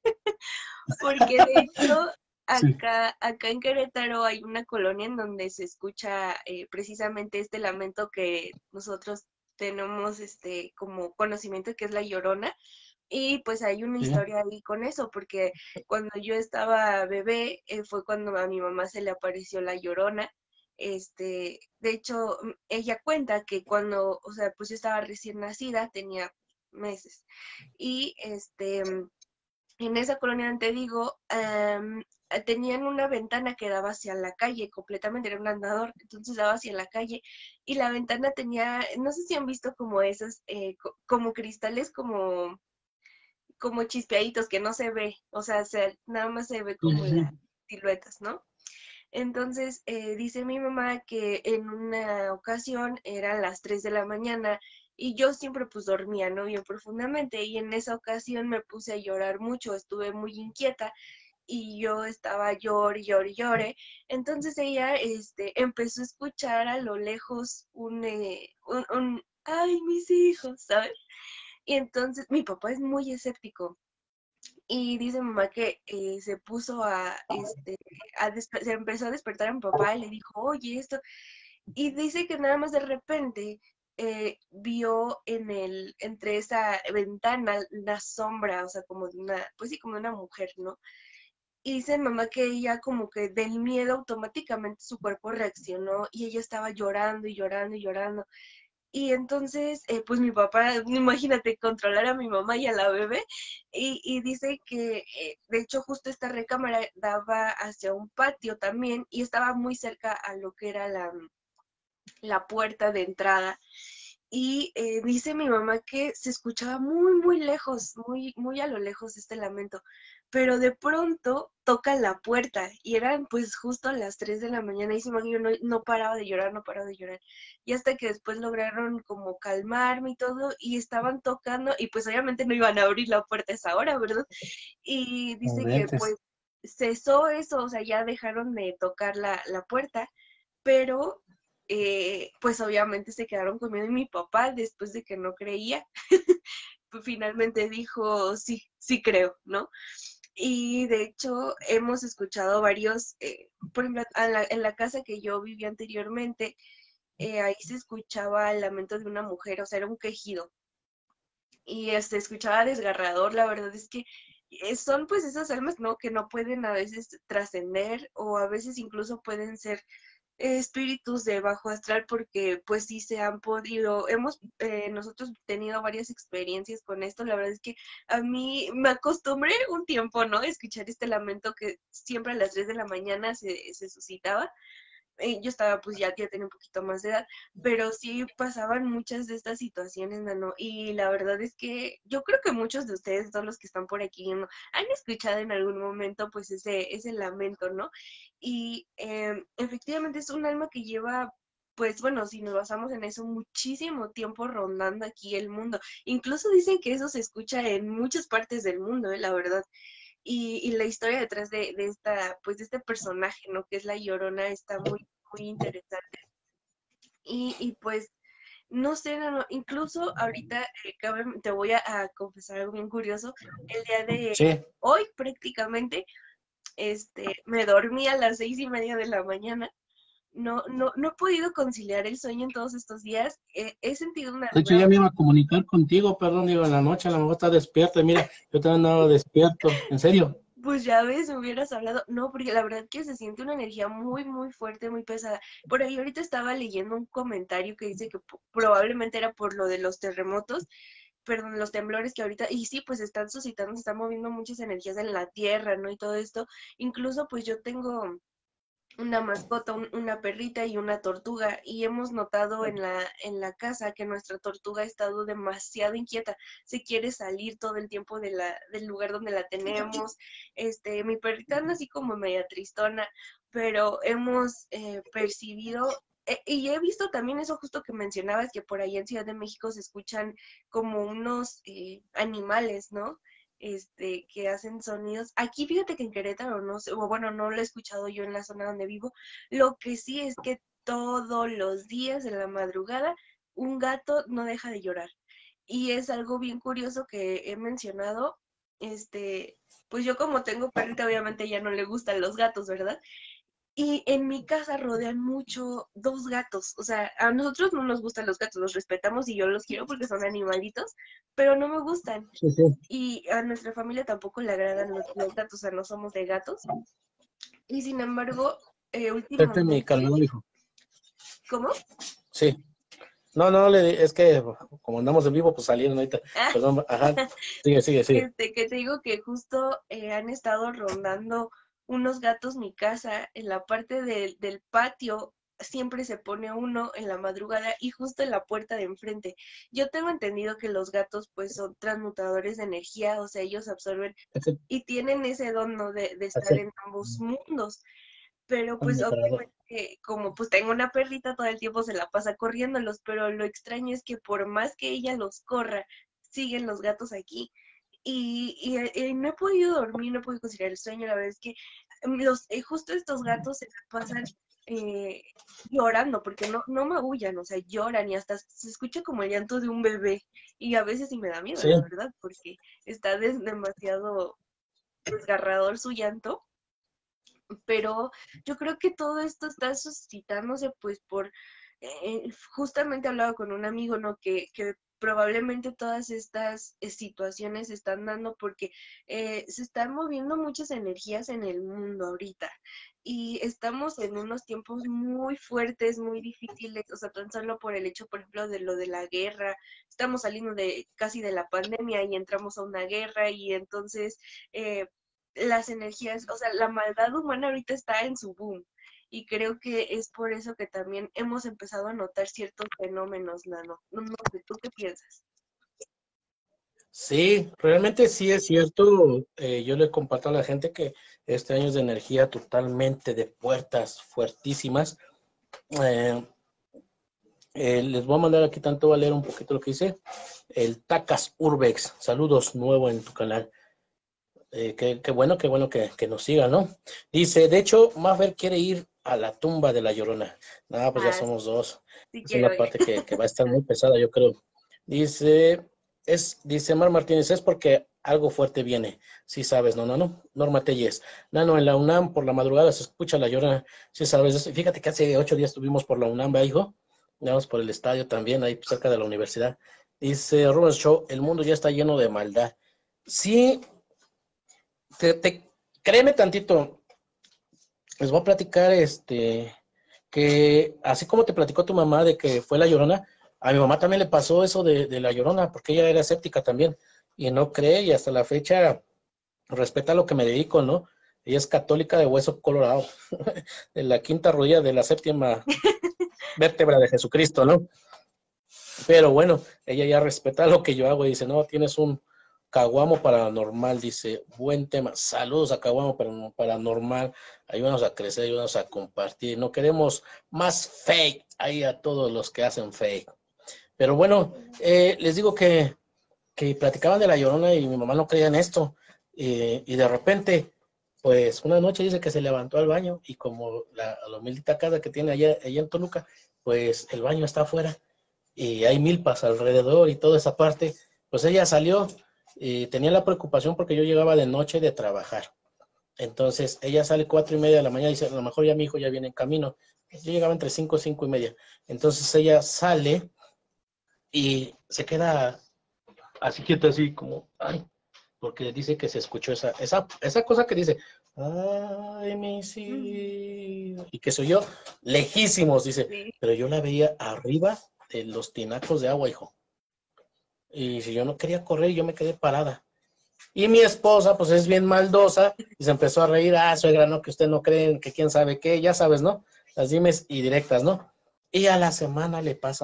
porque de hecho Sí. acá en Querétaro hay una colonia en donde se escucha precisamente este lamento que nosotros tenemos como conocimiento que es la Llorona. Y pues hay una Sí. historia ahí con eso, porque cuando yo estaba bebé fue cuando a mi mamá se le apareció la Llorona. De hecho, ella cuenta que cuando, o sea, pues yo estaba recién nacida, tenía meses. Y en esa colonia donde te digo, tenían una ventana que daba hacia la calle, completamente, era un andador, entonces daba hacia la calle, y la ventana tenía, no sé si han visto como esos, como cristales, como chispeaditos que no se ve, o sea, nada más se ve Sí, como sí, sí. las siluetas, ¿no? Entonces, dice mi mamá que en una ocasión eran las 3 de la mañana y yo siempre pues dormía, ¿no? Bien profundamente y en esa ocasión me puse a llorar mucho, estuve muy inquieta y yo estaba llore, llore, llore. Entonces ella empezó a escuchar a lo lejos ay, mis hijos, ¿sabes? Y entonces mi papá es muy escéptico y dice mamá que se puso se empezó a despertar a mi papá y le dijo, oye, esto, y dice que nada más de repente vio entre esa ventana una sombra, o sea, como de una, pues sí, como de una mujer, ¿no? Y dice mamá que ella como que del miedo automáticamente su cuerpo reaccionó y ella estaba llorando y llorando y llorando. Y entonces, pues mi papá, imagínate, controlar a mi mamá y a la bebé, y dice que, de hecho, justo esta recámara daba hacia un patio también, y estaba muy cerca a lo que era la puerta de entrada. Y dice mi mamá que se escuchaba muy, muy lejos, muy, muy a lo lejos este lamento, pero de pronto tocan la puerta y eran pues justo a las 3 de la mañana y se me no, no paraba de llorar, no paraba de llorar. Y hasta que después lograron como calmarme y todo y estaban tocando y pues obviamente no iban a abrir la puerta a esa hora, ¿verdad? Y No dice que inventes. pues cesó eso, o sea, ya dejaron de tocar la puerta, pero pues obviamente se quedaron conmigo y mi papá después de que no creía, pues finalmente dijo, sí, sí creo, ¿no? Y de hecho hemos escuchado varios, por ejemplo, en la casa que yo vivía anteriormente, ahí se escuchaba el lamento de una mujer, o sea, era un quejido. Y escuchaba desgarrador, la verdad es que son pues esas almas, ¿no? Que no pueden a veces trascender o a veces incluso pueden ser espíritus de bajo astral porque pues sí se han podido, hemos nosotros tenido varias experiencias con esto, la verdad es que a mí me acostumbré un tiempo, ¿no? A escuchar este lamento que siempre a las 3 de la mañana se suscitaba. Yo estaba pues ya tenía un poquito más de edad, pero sí pasaban muchas de estas situaciones, Nano, y la verdad es que yo creo que muchos de ustedes, todos los que están por aquí viendo, han escuchado en algún momento pues ese lamento, ¿no? Y efectivamente es un alma que lleva, pues bueno, si nos basamos en eso, muchísimo tiempo rondando aquí el mundo. Incluso dicen que eso se escucha en muchas partes del mundo, la verdad. Y la historia detrás de esta, pues de este personaje, ¿no? Que es la Llorona, está muy, muy interesante. Y pues, no sé, no, incluso ahorita te voy a confesar algo bien curioso. El día de Sí. hoy prácticamente, me dormí a las 6:30 de la mañana. No he podido conciliar el sueño en todos estos días. He sentido una De hecho, ya me iba a comunicar contigo, perdón, digo, en la noche a lo mejor está despierta. Mira, yo también andaba despierto, en serio. Pues ya ves, me hubieras hablado. No, porque la verdad que se siente una energía muy, muy fuerte, muy pesada. Por ahí ahorita estaba leyendo un comentario que dice que probablemente era por lo de los terremotos, perdón, los temblores que ahorita, y sí, pues están suscitando, se están moviendo muchas energías en la tierra, ¿no? Y todo esto. Incluso pues yo tengo una mascota, una perrita y una tortuga. Y hemos notado en la casa que nuestra tortuga ha estado demasiado inquieta. Se quiere salir todo el tiempo del lugar donde la tenemos. Mi perrita anda así como media tristona, pero hemos percibido y he visto también eso justo que mencionabas, que por ahí en Ciudad de México se escuchan como unos animales, ¿no? Que hacen sonidos. Aquí fíjate que en Querétaro no sé, o bueno, no lo he escuchado yo en la zona donde vivo. Lo que sí es que todos los días en la madrugada un gato no deja de llorar. Y es algo bien curioso que he mencionado. Este, pues yo como tengo perrita, obviamente ya no le gustan los gatos, ¿verdad? Y en mi casa rodean mucho dos gatos. O sea, a nosotros no nos gustan los gatos, los respetamos y yo los quiero porque son animalitos, pero no me gustan. Sí, sí. Y a nuestra familia tampoco le agradan los gatos, o sea, no somos de gatos. Y sin embargo, Este es mi últimamente, cargador, hijo. ¿cómo? Sí. No, no, es que como andamos en vivo, pues salieron ahorita. Ah, Perdón, ajá. Sigue, sigue, sigue. que te digo que justo han estado rondando unos gatos mi casa en la parte del patio. Siempre se pone uno en la madrugada y justo en la puerta de enfrente. Yo tengo entendido que los gatos pues son transmutadores de energía, o sea, ellos absorben Ese, y tienen ese don, ¿no? de estar ese, en ambos mundos. Pero con pues mi cargador. obviamente como pues tengo una perrita todo el tiempo se la pasa corriéndolos, pero lo extraño es que por más que ella los corra, siguen los gatos aquí. Y no he podido dormir, no he podido conciliar el sueño, la verdad es que justo estos gatos se la pasan eh, llorando, porque no maullan, o sea, lloran y hasta se escucha como el llanto de un bebé. Y a veces sí me da miedo, Sí, la verdad, porque está demasiado desgarrador su llanto, pero yo creo que todo esto está suscitándose pues por, justamente hablaba con un amigo, ¿no? Que probablemente todas estas situaciones se están dando porque se están moviendo muchas energías en el mundo ahorita y estamos en unos tiempos muy fuertes, muy difíciles, o sea, tan solo por el hecho, por ejemplo, de lo de la guerra, estamos saliendo de casi de la pandemia y entramos a una guerra y entonces las energías, o sea, la maldad humana ahorita está en su boom. y creo que es por eso que también hemos empezado a notar ciertos fenómenos, Nano. No sé, ¿tú qué piensas? Sí, realmente sí es cierto. Yo le comparto a la gente que este año es de energía totalmente de puertas fuertísimas. Eh, les voy a mandar aquí tanto, voy a leer un poquito lo que dice. El Tacas Urbex, saludos nuevo en tu canal. Qué bueno que nos siga, ¿no? Dice, de hecho, Maffer quiere ir a la tumba de la Llorona. Nada, pues ya Ah, somos dos. sí Es quiero una ir. parte que va a estar muy pesada, yo creo. Dice, dice Mar Martínez, es porque algo fuerte viene. Sí sabes, no, no, no. Norma Telles. Nano, en la UNAM por la madrugada se escucha la Llorona. Sí sabes. Fíjate que hace 8 días estuvimos por la UNAM, ¿verdad, hijo? Vamos por el estadio también, ahí cerca de la universidad. Dice Rubens Show, el mundo ya está lleno de maldad. Sí, créeme tantito, les voy a platicar que así como te platicó tu mamá de que fue la Llorona, a mi mamá también le pasó eso de la Llorona, porque ella era escéptica también y no cree y hasta la fecha respeta lo que me dedico, ¿no? Ella es católica de hueso colorado, de la quinta rodilla de la séptima vértebra de Jesucristo, ¿no? Pero bueno, ella ya respeta lo que yo hago y dice, no, tienes un caguamo paranormal, dice, buen tema, saludos a caguamo paranormal, ayúdanos a crecer, ayúdanos a compartir, no queremos más fake ahí a todos los que hacen fake. Pero bueno, les digo que platicaban de la Llorona y mi mamá no creía en esto, y de repente, pues una noche dice que se levantó al baño y como la humildita casa que tiene allá en Toluca, pues el baño está afuera y hay milpas alrededor y toda esa parte, pues ella salió y tenía la preocupación porque yo llegaba de noche de trabajar. Entonces ella sale 4:30 de la mañana y dice, a lo mejor ya mi hijo ya viene en camino. Yo llegaba entre 5 y 5:30. Entonces ella sale y se queda así quieta, así como, ay, porque dice que se escuchó esa cosa que dice, ay, mis hijos, y que soy yo, lejísimos, dice, Sí. pero yo la veía arriba de los tinacos de agua, hijo. Y si yo no quería correr, yo me quedé parada. Y mi esposa, pues es bien maldosa, y se empezó a reír, suegra, no, que usted no cree, que quién sabe qué, ya sabes, ¿no? Las dimes y directas, ¿no? Y a la semana le pasa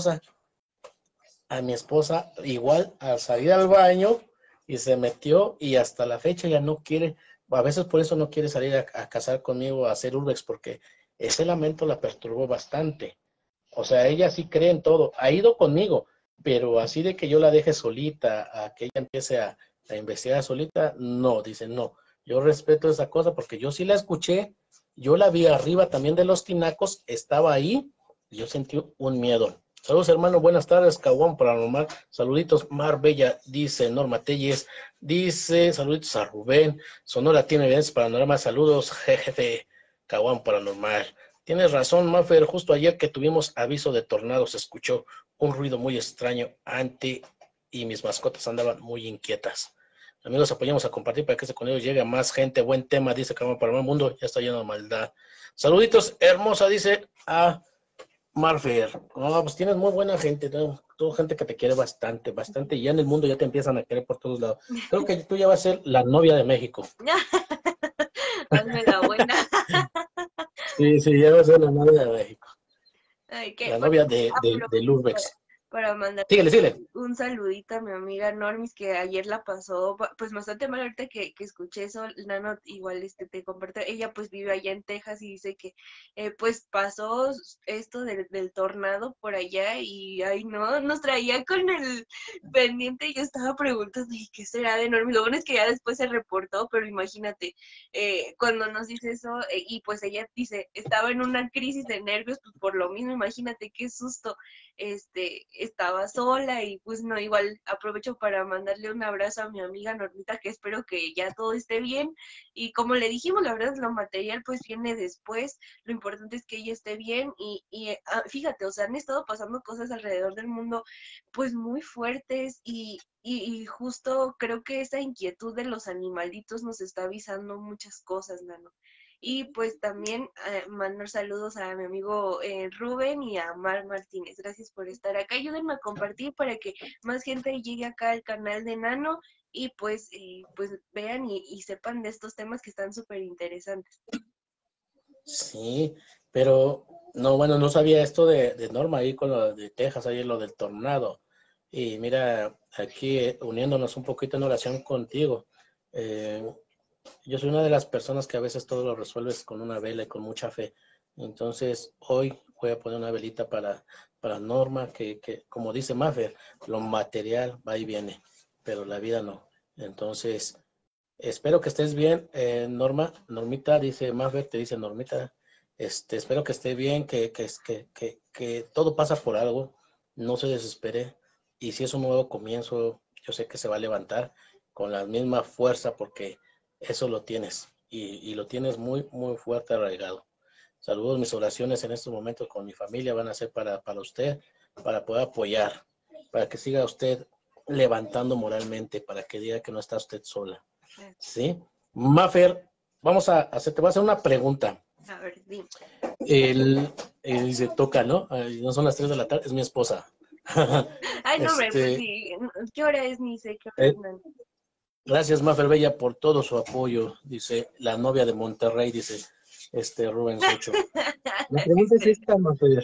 a mi esposa igual al salir al baño y se metió y hasta la fecha ya no quiere, a veces por eso no quiere salir a cazar conmigo a hacer urbex porque ese lamento la perturbó bastante. O sea, ella sí cree en todo, ha ido conmigo, pero así de que yo la deje solita, a que ella empiece a investigar solita, no, dice no. Yo respeto esa cosa porque yo sí la escuché, yo la vi arriba también de los tinacos, estaba ahí, y yo sentí un miedo. Saludos, hermano, buenas tardes, Caguán Paranormal. Saluditos, Mar Bella, dice Norma Telles. Dice, saluditos a Rubén. Sonora tiene evidencias paranormal. Saludos, jefe, Caguán Paranormal. Tienes razón, Maffer. Justo ayer que tuvimos aviso de tornado, se escuchó un ruido muy extraño y mis mascotas andaban muy inquietas. Amigos, apoyamos a compartir para que este contenido llegue a más gente. Buen tema, dice Caguán Paranormal. El mundo ya está lleno de maldad. Saluditos, hermosa, dice a Marfer, no, pues tienes muy buena gente, ¿no? Toda gente que te quiere bastante, bastante, y ya en el mundo ya te empiezan a querer por todos lados. Creo que tú ya vas a ser la novia de México. Hazme la buena. Sí, sí, ya vas a ser la novia de México. Ay, que, La bueno, novia de aprovecho Lurbex. para mandar Síguele, síguele. un saludito a mi amiga Normis que ayer la pasó pues bastante mal ahorita que escuché eso. Nano igual te comparto, ella pues vive allá en Texas y dice que pues pasó esto del tornado por allá y ay no, nos traía con el pendiente y yo estaba preguntando ¿y qué será de Normis? Lo bueno es que ya después se reportó, pero imagínate cuando nos dice eso y pues ella dice estaba en una crisis de nervios pues por lo mismo, imagínate qué susto. Estaba sola y pues no, igual aprovecho para mandarle un abrazo a mi amiga Normita, que espero que ya todo esté bien. Y como le dijimos, la verdad, lo material pues viene después, lo importante es que ella esté bien y fíjate, o sea, han estado pasando cosas alrededor del mundo pues muy fuertes y justo creo que esa inquietud de los animalitos nos está avisando muchas cosas, Nano. Y pues también mandar saludos a mi amigo Rubén y a Mar Martínez. Gracias por estar acá. Ayúdenme a compartir para que más gente llegue acá al canal de Nano y pues vean y sepan de estos temas que están súper interesantes. Sí, pero no, bueno, no sabía esto de Norma ahí con lo de Texas, ahí lo del tornado. Y mira, aquí uniéndonos un poquito en oración contigo. eh, yo soy una de las personas que a veces todo lo resuelves con una vela y con mucha fe. Entonces, hoy voy a poner una velita para Norma, que como dice Maffer, lo material va y viene, pero la vida no. Entonces, espero que estés bien, Norma. Normita dice Maffer, te dice Normita. Espero que esté bien, que todo pasa por algo, no se desespere. Y si es un nuevo comienzo, yo sé que se va a levantar con la misma fuerza porque eso lo tienes y lo tienes muy, muy fuerte arraigado. Saludos, mis oraciones en estos momentos con mi familia van a ser para usted, para poder apoyar, para que siga usted levantando moralmente, para que diga que no está usted sola. ¿Sí? Mafer, te voy a hacer una pregunta. A ver, dime. Dice, toca, ¿no? Ay, no son las 3 de la tarde, es mi esposa. Ay, no, hombre, pues Este, sí, ¿qué hora es? Ni sé qué hora eh, es, no. gracias, Mafer Bella, por todo su apoyo, dice la novia de Monterrey, dice Rubén Socho. La pregunta es esta, Mafer.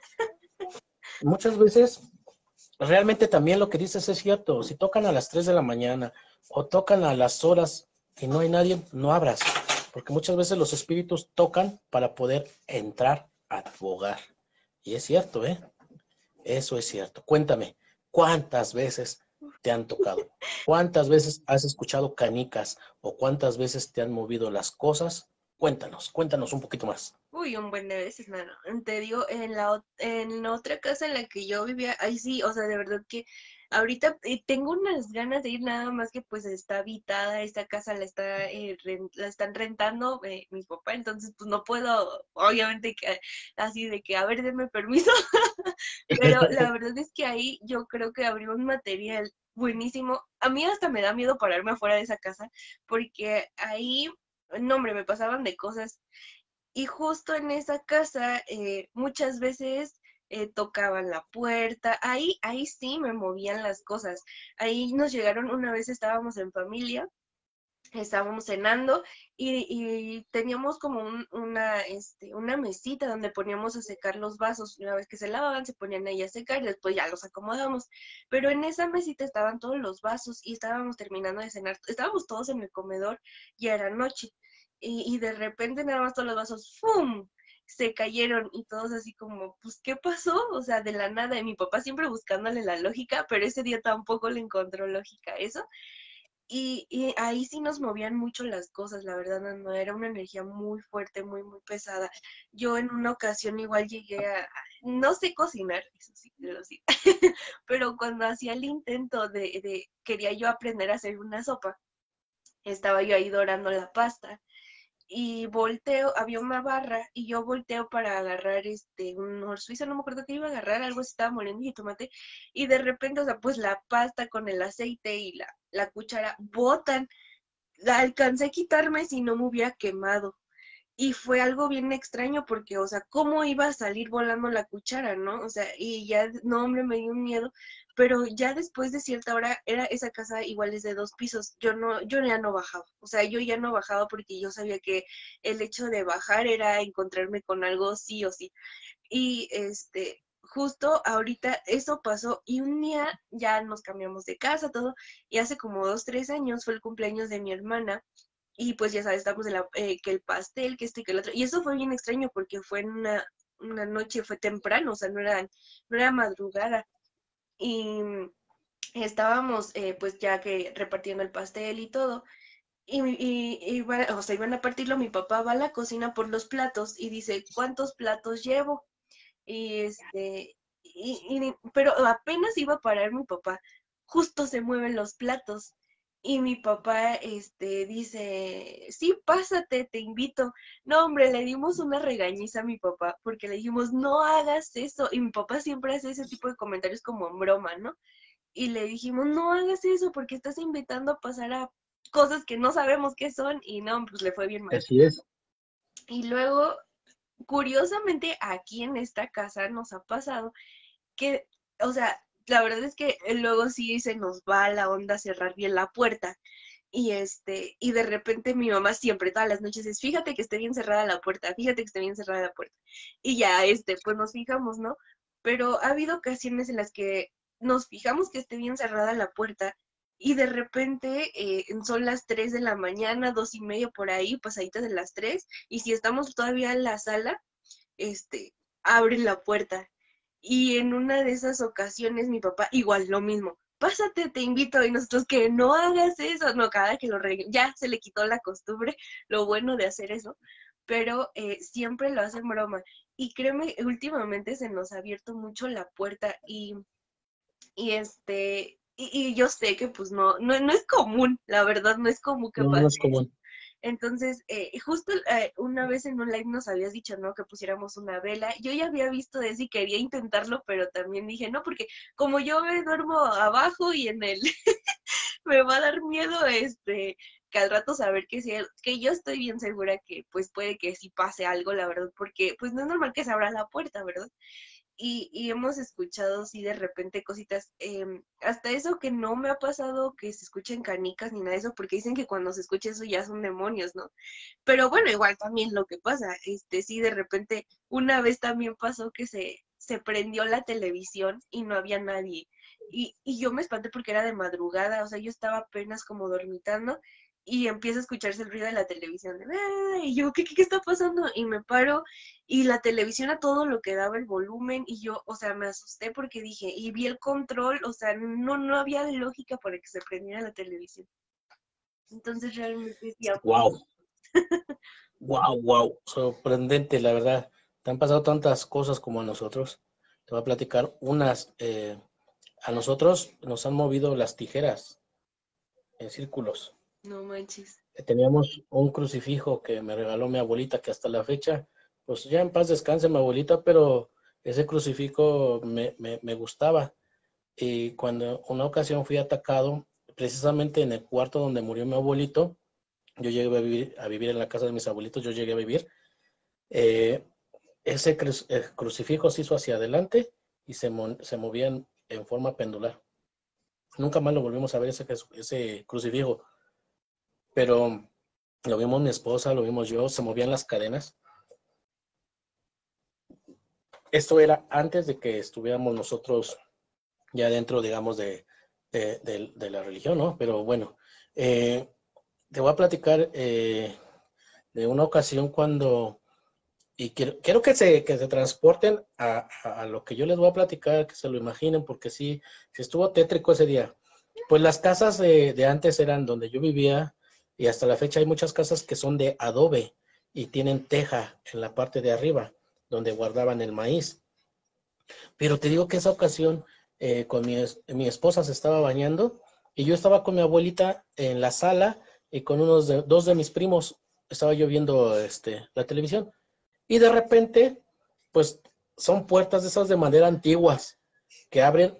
Muchas veces, realmente también lo que dices es cierto. Si tocan a las 3 de la mañana o tocan a las horas y no hay nadie, no abras. Porque muchas veces los espíritus tocan para poder entrar a tu hogar. Y es cierto, ¿eh? Eso es cierto. Cuéntame, ¿cuántas veces te han tocado? ¿Cuántas veces has escuchado canicas o cuántas veces te han movido las cosas? Cuéntanos un poquito más. Uy, un buen de veces, mano. Te digo, en la otra casa en la que yo vivía, ahí sí, o sea, de verdad que ahorita tengo unas ganas de ir, nada más que pues está habitada, esta casa la están rentando mis papás, entonces pues no puedo, obviamente, así de que, a ver, denme permiso, pero la verdad es que ahí yo creo que habría un material buenísimo. A mí hasta me da miedo pararme afuera de esa casa, porque ahí, no, hombre, me pasaban de cosas. Y justo en esa casa muchas veces tocaban la puerta, ahí sí me movían las cosas. Ahí nos llegaron, una vez estábamos en familia, estábamos cenando y teníamos como una mesita donde poníamos a secar los vasos. Una vez que se lavaban, se ponían ahí a secar y después ya los acomodamos. Pero en esa mesita estaban todos los vasos y estábamos terminando de cenar. Estábamos todos en el comedor, ya era noche. Y de repente nada más todos los vasos, ¡fum! Se cayeron y todos así como, pues, ¿qué pasó? O sea, de la nada. Y mi papá siempre buscándole la lógica, pero ese día tampoco le encontró lógica a eso. Y ahí sí nos movían mucho las cosas, la verdad, no, era una energía muy fuerte, muy, muy pesada. Yo en una ocasión igual llegué no sé cocinar, eso sí, pero sí, pero cuando hacía el intento quería yo aprender a hacer una sopa, estaba yo ahí dorando la pasta y volteo, había una barra y yo volteo para agarrar un nor suizo, no me acuerdo qué iba a agarrar, algo se estaba moliendo y tomate y de repente, o sea, pues la pasta con el aceite y la cuchara botan, la alcancé a quitarme si no me hubiera quemado. Y fue algo bien extraño porque, o sea, ¿cómo iba a salir volando la cuchara, no? O sea, y ya, no, hombre, me dio un miedo, pero ya después de cierta hora, esa casa igual es de 2 pisos, yo ya no bajaba, o sea, yo ya no bajaba porque yo sabía que el hecho de bajar era encontrarme con algo sí o sí. Y justo ahorita eso pasó y un día ya nos cambiamos de casa, todo, y hace como 2, 3 años fue el cumpleaños de mi hermana y pues ya sabes, estamos que el pastel, que que el otro. Y eso fue bien extraño porque fue en una noche, fue temprano, o sea, no era madrugada. Y estábamos pues ya que repartiendo el pastel y todo. O sea, iban a partirlo, mi papá va a la cocina por los platos y dice, ¿cuántos platos llevo? Y pero apenas iba a parar mi papá, justo se mueven los platos. Y mi papá, dice, sí, pásate, te invito. No, hombre, le dimos una regañiza a mi papá, porque le dijimos, no hagas eso. Y mi papá siempre hace ese tipo de comentarios como en broma, ¿no? Y le dijimos, no hagas eso, porque estás invitando a pasar a cosas que no sabemos qué son. Y no, pues le fue bien mal. Así es. Y luego curiosamente aquí en esta casa nos ha pasado que, o sea, la verdad es que luego sí se nos va la onda cerrar bien la puerta y de repente mi mamá siempre, todas las noches, es, fíjate que esté bien cerrada la puerta, fíjate que esté bien cerrada la puerta. Y ya, pues nos fijamos, ¿no? Pero ha habido ocasiones en las que nos fijamos que esté bien cerrada la puerta y de repente son las 3 de la mañana, 2:30 por ahí, pasaditas de las 3, y si estamos todavía en la sala, abren la puerta. Y en una de esas ocasiones mi papá, igual, lo mismo, pásate, te invito, y nosotros que no hagas eso, no, cada que lo ya se le quitó la costumbre, lo bueno de hacer eso, pero siempre lo hacen broma. Y créeme, últimamente se nos ha abierto mucho la puerta y yo sé que pues no es común, la verdad, no es común que No, no pase. es común. Entonces, justo una vez en un live nos habías dicho, ¿no? Que pusiéramos una vela. Yo ya había visto de eso y quería intentarlo, pero también dije, no, porque como yo me duermo abajo y en el, me va a dar miedo, que al rato saber que yo estoy bien segura que pues puede que sí pase algo, la verdad, porque pues no es normal que se abra la puerta, ¿verdad? Y hemos escuchado, sí, de repente cositas, hasta eso que no me ha pasado que se escuchen canicas ni nada de eso, porque dicen que cuando se escucha eso ya son demonios, ¿no? Pero bueno, igual también lo que pasa, sí, de repente, una vez también pasó que se prendió la televisión y no había nadie. Y yo me espanté porque era de madrugada, o sea, yo estaba apenas como dormitando y empieza a escucharse el ruido de la televisión. Y yo, ¿qué está pasando? Y me paro y la televisión a todo lo que daba el volumen y yo, o sea, me asusté porque dije, y vi el control, o sea, no había lógica para que se prendiera la televisión. Entonces realmente sí ha pasado. Wow, wow, sorprendente, la verdad. Te han pasado tantas cosas como a nosotros. Te voy a platicar unas. A nosotros nos han movido las tijeras en círculos. No manches. Teníamos un crucifijo que me regaló mi abuelita, que hasta la fecha, pues ya en paz descanse mi abuelita, pero ese crucifijo me gustaba. Y cuando una ocasión fui atacado, precisamente en el cuarto donde murió mi abuelito, yo llegué a vivir en la casa de mis abuelitos, yo llegué a vivir, eh, ese crucifijo se hizo hacia adelante y se movía en forma pendular. Nunca más lo volvimos a ver ese crucifijo, pero lo vimos mi esposa, lo vimos yo, se movían las cadenas. Esto era antes de que estuviéramos nosotros ya dentro, digamos, de la religión, ¿no? Pero bueno, te voy a platicar de una ocasión cuando, y quiero que se transporten a lo que yo les voy a platicar, que se lo imaginen, porque sí estuvo tétrico ese día. Pues las casas de antes eran donde yo vivía, y hasta la fecha hay muchas casas que son de adobe y tienen teja en la parte de arriba, donde guardaban el maíz. Pero te digo que esa ocasión con mi esposa se estaba bañando y yo estaba con mi abuelita en la sala y con dos de mis primos estaba yo viendo la televisión. Y de repente, pues son puertas de esas de madera antiguas que abren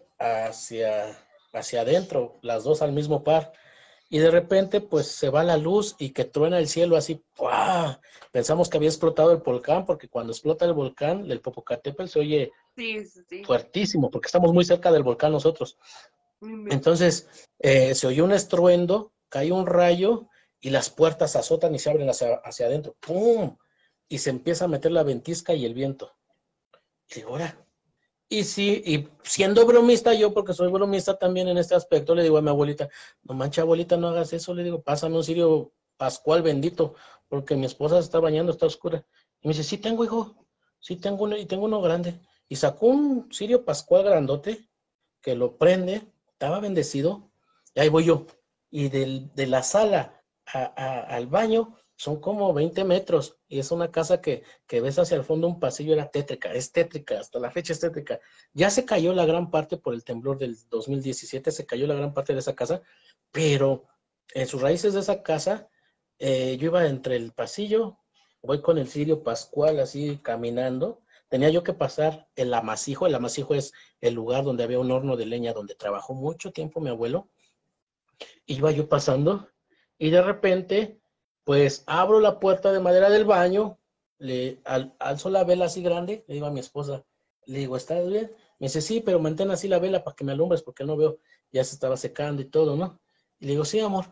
hacia adentro, las dos al mismo par. Y de repente, pues se va la luz y que truena el cielo así. ¡Pua! Pensamos que había explotado el volcán, porque cuando explota el volcán, el Popocatépetl, se oye Sí. fuertísimo, porque estamos muy cerca del volcán nosotros. Entonces, se oyó un estruendo, cae un rayo y las puertas azotan y se abren hacia adentro. ¡Pum! Y se empieza a meter la ventisca y el viento. Y digo, ahora. Y sí, y siendo bromista yo, porque soy bromista también en este aspecto, le digo a mi abuelita, no manches, abuelita, no hagas eso, le digo, pásame un cirio pascual bendito, porque mi esposa se está bañando, está oscura. Y me dice, sí tengo, hijo, sí tengo uno, y tengo uno grande. Y sacó un cirio pascual grandote, que lo prende, estaba bendecido, y ahí voy yo. Y de la sala al baño son como 20 metros, y es una casa que ves hacia el fondo un pasillo, era tétrica, es tétrica, hasta la fecha es tétrica. Ya se cayó la gran parte por el temblor del 2017, se cayó la gran parte de esa casa, pero en sus raíces de esa casa, yo iba entre el pasillo, voy con el cirio pascual así caminando, tenía yo que pasar el amasijo es el lugar donde había un horno de leña donde trabajó mucho tiempo mi abuelo, y iba yo pasando, y de repente, pues abro la puerta de madera del baño, alzo la vela así grande, le digo a mi esposa, le digo, ¿estás bien? Me dice, sí, pero mantén así la vela para que me alumbres, porque no veo, ya se estaba secando y todo, ¿no? Y le digo, sí, amor.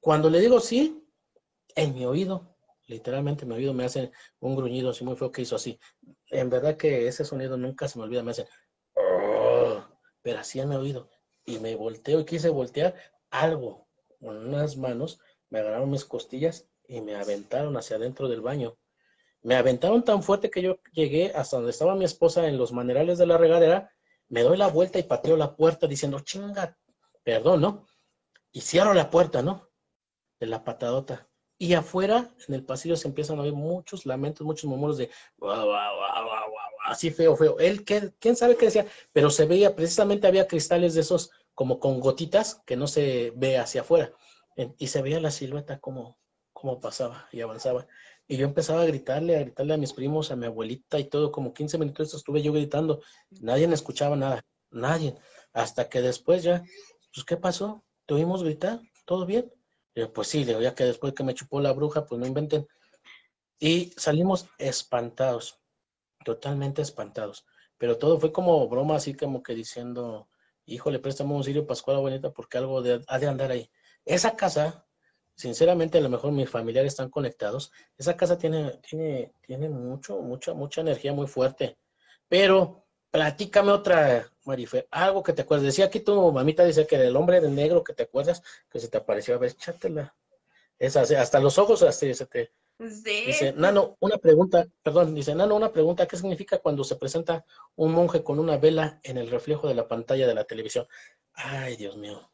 Cuando le digo sí, en mi oído, literalmente en mi oído me hace un gruñido así muy feo que hizo así. En verdad que ese sonido nunca se me olvida, me hace, "Oh", pero así en mi oído. Y me volteo y quise voltear algo con unas manos, me agarraron mis costillas y me aventaron hacia adentro del baño. Me aventaron tan fuerte que yo llegué hasta donde estaba mi esposa en los manerales de la regadera, me doy la vuelta y pateo la puerta diciendo, chinga, perdón, ¿no? Y cierro la puerta, ¿no? De la patadota. Y afuera, en el pasillo, se empiezan a oír muchos lamentos, muchos murmullos de guau, guau, guau, guau, guau, así feo, feo. Él, quién sabe qué decía, pero se veía, precisamente había cristales de esos como con gotitas que no se ve hacia afuera. Y se veía la silueta como pasaba y avanzaba. Y yo empezaba a gritarle a mis primos, a mi abuelita y todo, como 15 minutos estuve yo gritando. Nadie me escuchaba nada, nadie. Hasta que después ya, pues, ¿qué pasó? ¿Te oímos gritar? ¿Todo bien? Y yo, pues sí, le digo, ya que después que me chupó la bruja, pues no inventen. Y salimos espantados, totalmente espantados. Pero todo fue como broma, así como que diciendo, híjole, préstame un cirio pascual, abuelita, porque algo ha de andar ahí. Esa casa, sinceramente, a lo mejor mis familiares están conectados. Esa casa tiene mucha energía muy fuerte. Pero platícame otra, Marifer, algo que te acuerdes. Decía aquí tu mamita, dice que del hombre de negro que te acuerdas, que se te apareció. A ver, échatela. Esa, hasta los ojos, hasta se te... Sí, Dice, Nano, una pregunta, perdón, dice, Nano, una pregunta, ¿qué significa cuando se presenta un monje con una vela en el reflejo de la pantalla de la televisión? Ay, Dios mío.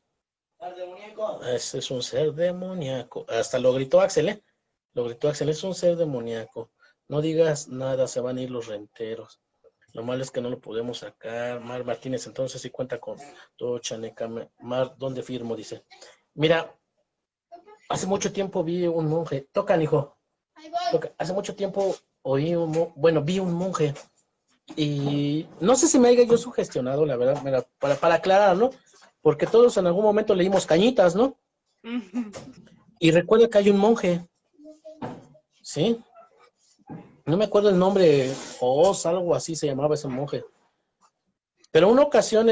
Ese es un ser demoníaco. Hasta lo gritó Axel, ¿eh? Lo gritó Axel, es un ser demoníaco. No digas nada, se van a ir los renteros. Lo malo es que no lo podemos sacar. Mar Martínez, entonces sí cuenta con todo Chaneca. Mar, ¿dónde firmo? Dice. Mira, hace mucho tiempo vi un monje. Tocan, hijo. Hace mucho tiempo vi un monje. Y no sé si me haya yo sugestionado, la verdad, mira, para aclarar, ¿no? Porque todos en algún momento leímos Cañitas, ¿no? Y recuerda que hay un monje, ¿sí? No me acuerdo el nombre, Oz, algo así se llamaba ese monje. Pero una ocasión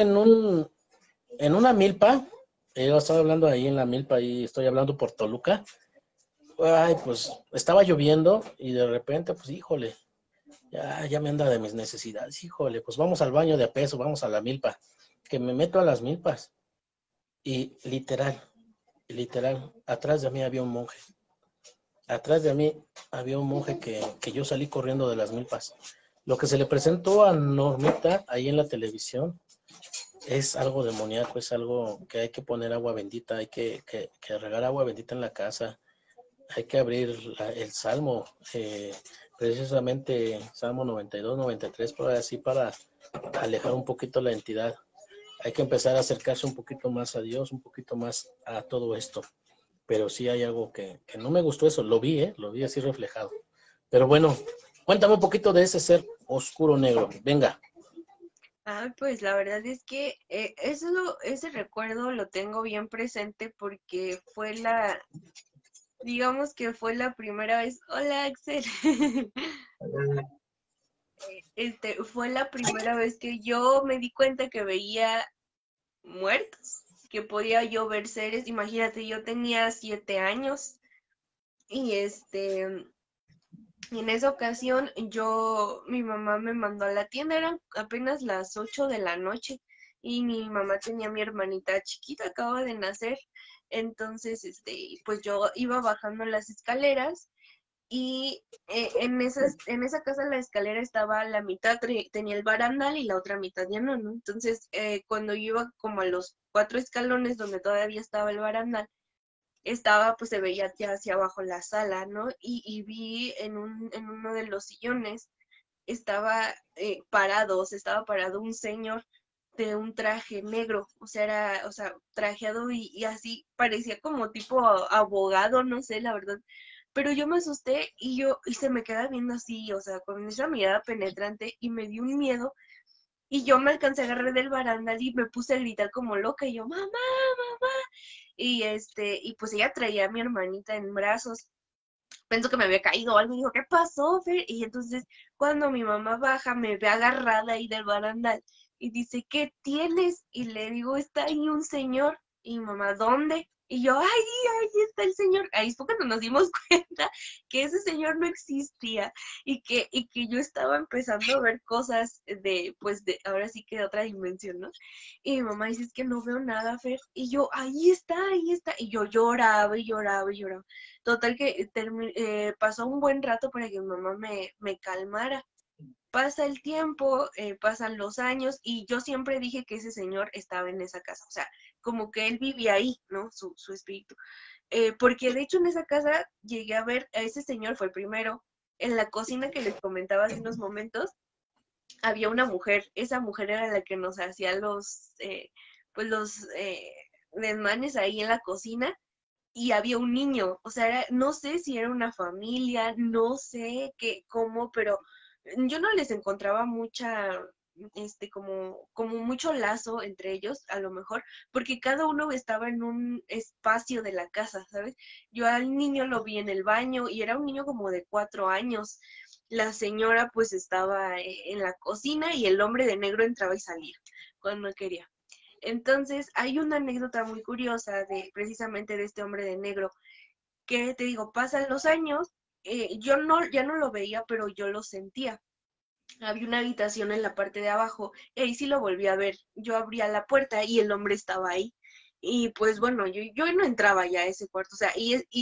en una milpa, yo estaba hablando ahí en la milpa y estoy hablando por Toluca, ay, pues estaba lloviendo y de repente, pues híjole, ya me anda de mis necesidades, híjole, pues vamos al baño de a peso, vamos a la milpa, que me meto a las milpas y literal, atrás de mí había un monje. Atrás de mí había un monje que yo salí corriendo de las milpas. Lo que se le presentó a Normita ahí en la televisión es algo demoníaco, es algo que hay que poner agua bendita, hay que regar agua bendita en la casa, hay que abrir el Salmo, precisamente Salmo 92, 93, por así para alejar un poquito la entidad. Hay que empezar a acercarse un poquito más a Dios, un poquito más a todo esto. Pero sí hay algo que no me gustó eso, lo vi así reflejado. Pero bueno, cuéntame un poquito de ese ser oscuro negro, venga. Pues la verdad es que ese recuerdo lo tengo bien presente porque digamos que fue la primera vez, hola Axel, fue la primera vez que yo me di cuenta que veía muertos, que podía yo ver seres. Imagínate, yo tenía 7 años y en esa ocasión mi mamá me mandó a la tienda, eran apenas las 8 de la noche y mi mamá tenía a mi hermanita chiquita, acaba de nacer. Entonces, pues yo iba bajando las escaleras y en esa casa la escalera estaba la mitad, tenía el barandal y la otra mitad ya no, ¿no? Entonces, cuando yo iba como a los 4 escalones donde todavía estaba el barandal, pues se veía ya hacia abajo la sala, ¿no? Y vi en uno de los sillones, estaba parado un señor de un traje negro, o sea, trajeado y así, parecía como tipo abogado, no sé, la verdad. Pero yo me asusté y se me queda viendo así, o sea, con esa mirada penetrante y me dio un miedo y yo me alcancé a agarrar del barandal y me puse a gritar como loca y yo, mamá, mamá. Y pues ella traía a mi hermanita en brazos. Pensó que me había caído o algo y dijo, ¿qué pasó, Fer? Y entonces cuando mi mamá baja me ve agarrada ahí del barandal y dice, ¿qué tienes? Y le digo, está ahí un señor. Y mi mamá, ¿dónde? Y yo, ay, ahí está el señor. Ahí fue cuando nos dimos cuenta que ese señor no existía y que yo estaba empezando a ver cosas pues, ahora sí que de otra dimensión, ¿no? Y mi mamá dice, es que no veo nada, Fer. Y yo, ahí está, ahí está. Y yo lloraba y lloraba y lloraba. Total que pasó un buen rato para que mi mamá me calmara. Pasa el tiempo, pasan los años y yo siempre dije que ese señor estaba en esa casa, o sea, como que él vivía ahí, ¿no? Su espíritu. Porque de hecho en esa casa llegué a ver a ese señor, fue el primero, en la cocina que les comentaba hace unos momentos, había una mujer, esa mujer era la que nos hacía pues los desmanes ahí en la cocina y había un niño, o sea, no sé si era una familia, no sé qué, cómo, pero yo no les encontraba como mucho lazo entre ellos, a lo mejor, porque cada uno estaba en un espacio de la casa, ¿sabes? Yo al niño lo vi en el baño y era un niño como de 4 años. La señora pues estaba en la cocina y el hombre de negro entraba y salía cuando quería. Entonces, hay una anécdota muy curiosa de precisamente de este hombre de negro, que te digo, pasan los años, yo no, ya no lo veía, pero yo lo sentía. Había una habitación en la parte de abajo, y ahí sí lo volví a ver. Yo abría la puerta y el hombre estaba ahí. Y pues bueno, yo no entraba ya a ese cuarto, o sea,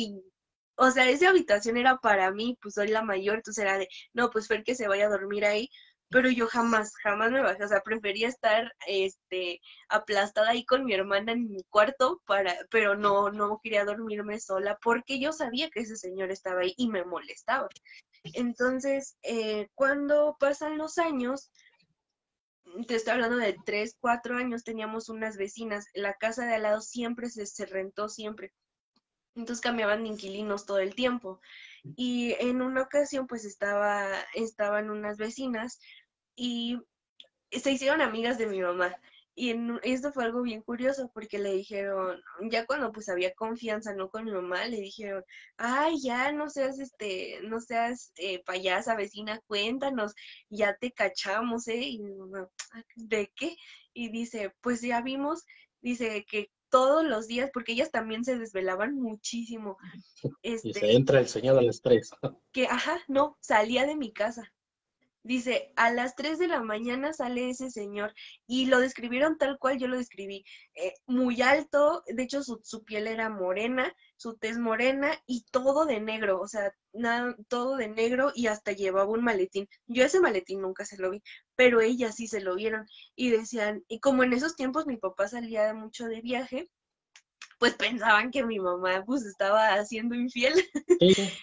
o sea, esa habitación era para mí, pues soy la mayor, entonces era de, no, pues Fer que se vaya a dormir ahí, pero yo jamás, jamás me bajé, o sea, prefería estar, aplastada ahí con mi hermana en mi cuarto, pero no quería dormirme sola, porque yo sabía que ese señor estaba ahí y me molestaba. Entonces, cuando pasan los años, te estoy hablando de 3, 4 años, teníamos unas vecinas, la casa de al lado siempre se rentó, siempre. Entonces cambiaban de inquilinos todo el tiempo. Y en una ocasión, pues estaban unas vecinas y se hicieron amigas de mi mamá. Y esto fue algo bien curioso porque le dijeron, ya cuando pues había confianza, ¿no? Con mi mamá, le dijeron, ay, ya no seas payasa, vecina, cuéntanos, ya te cachamos, ¿eh? Y mi mamá, "Ah, ¿de qué?" Y dice, pues ya vimos, dice que todos los días, porque ellas también se desvelaban muchísimo, Y este, se entra el señor al estrés. ajá, no, salía de mi casa. Dice, a las 3 de la mañana sale ese señor y lo describieron tal cual yo lo describí, muy alto, de hecho su piel era morena, su tez morena y todo de negro, o sea, nada, todo de negro y hasta llevaba un maletín. Yo ese maletín nunca se lo vi, pero ellas sí se lo vieron y decían, y como en esos tiempos mi papá salía mucho de viaje, pues pensaban que mi mamá pues estaba haciendo infiel. Sí, sí.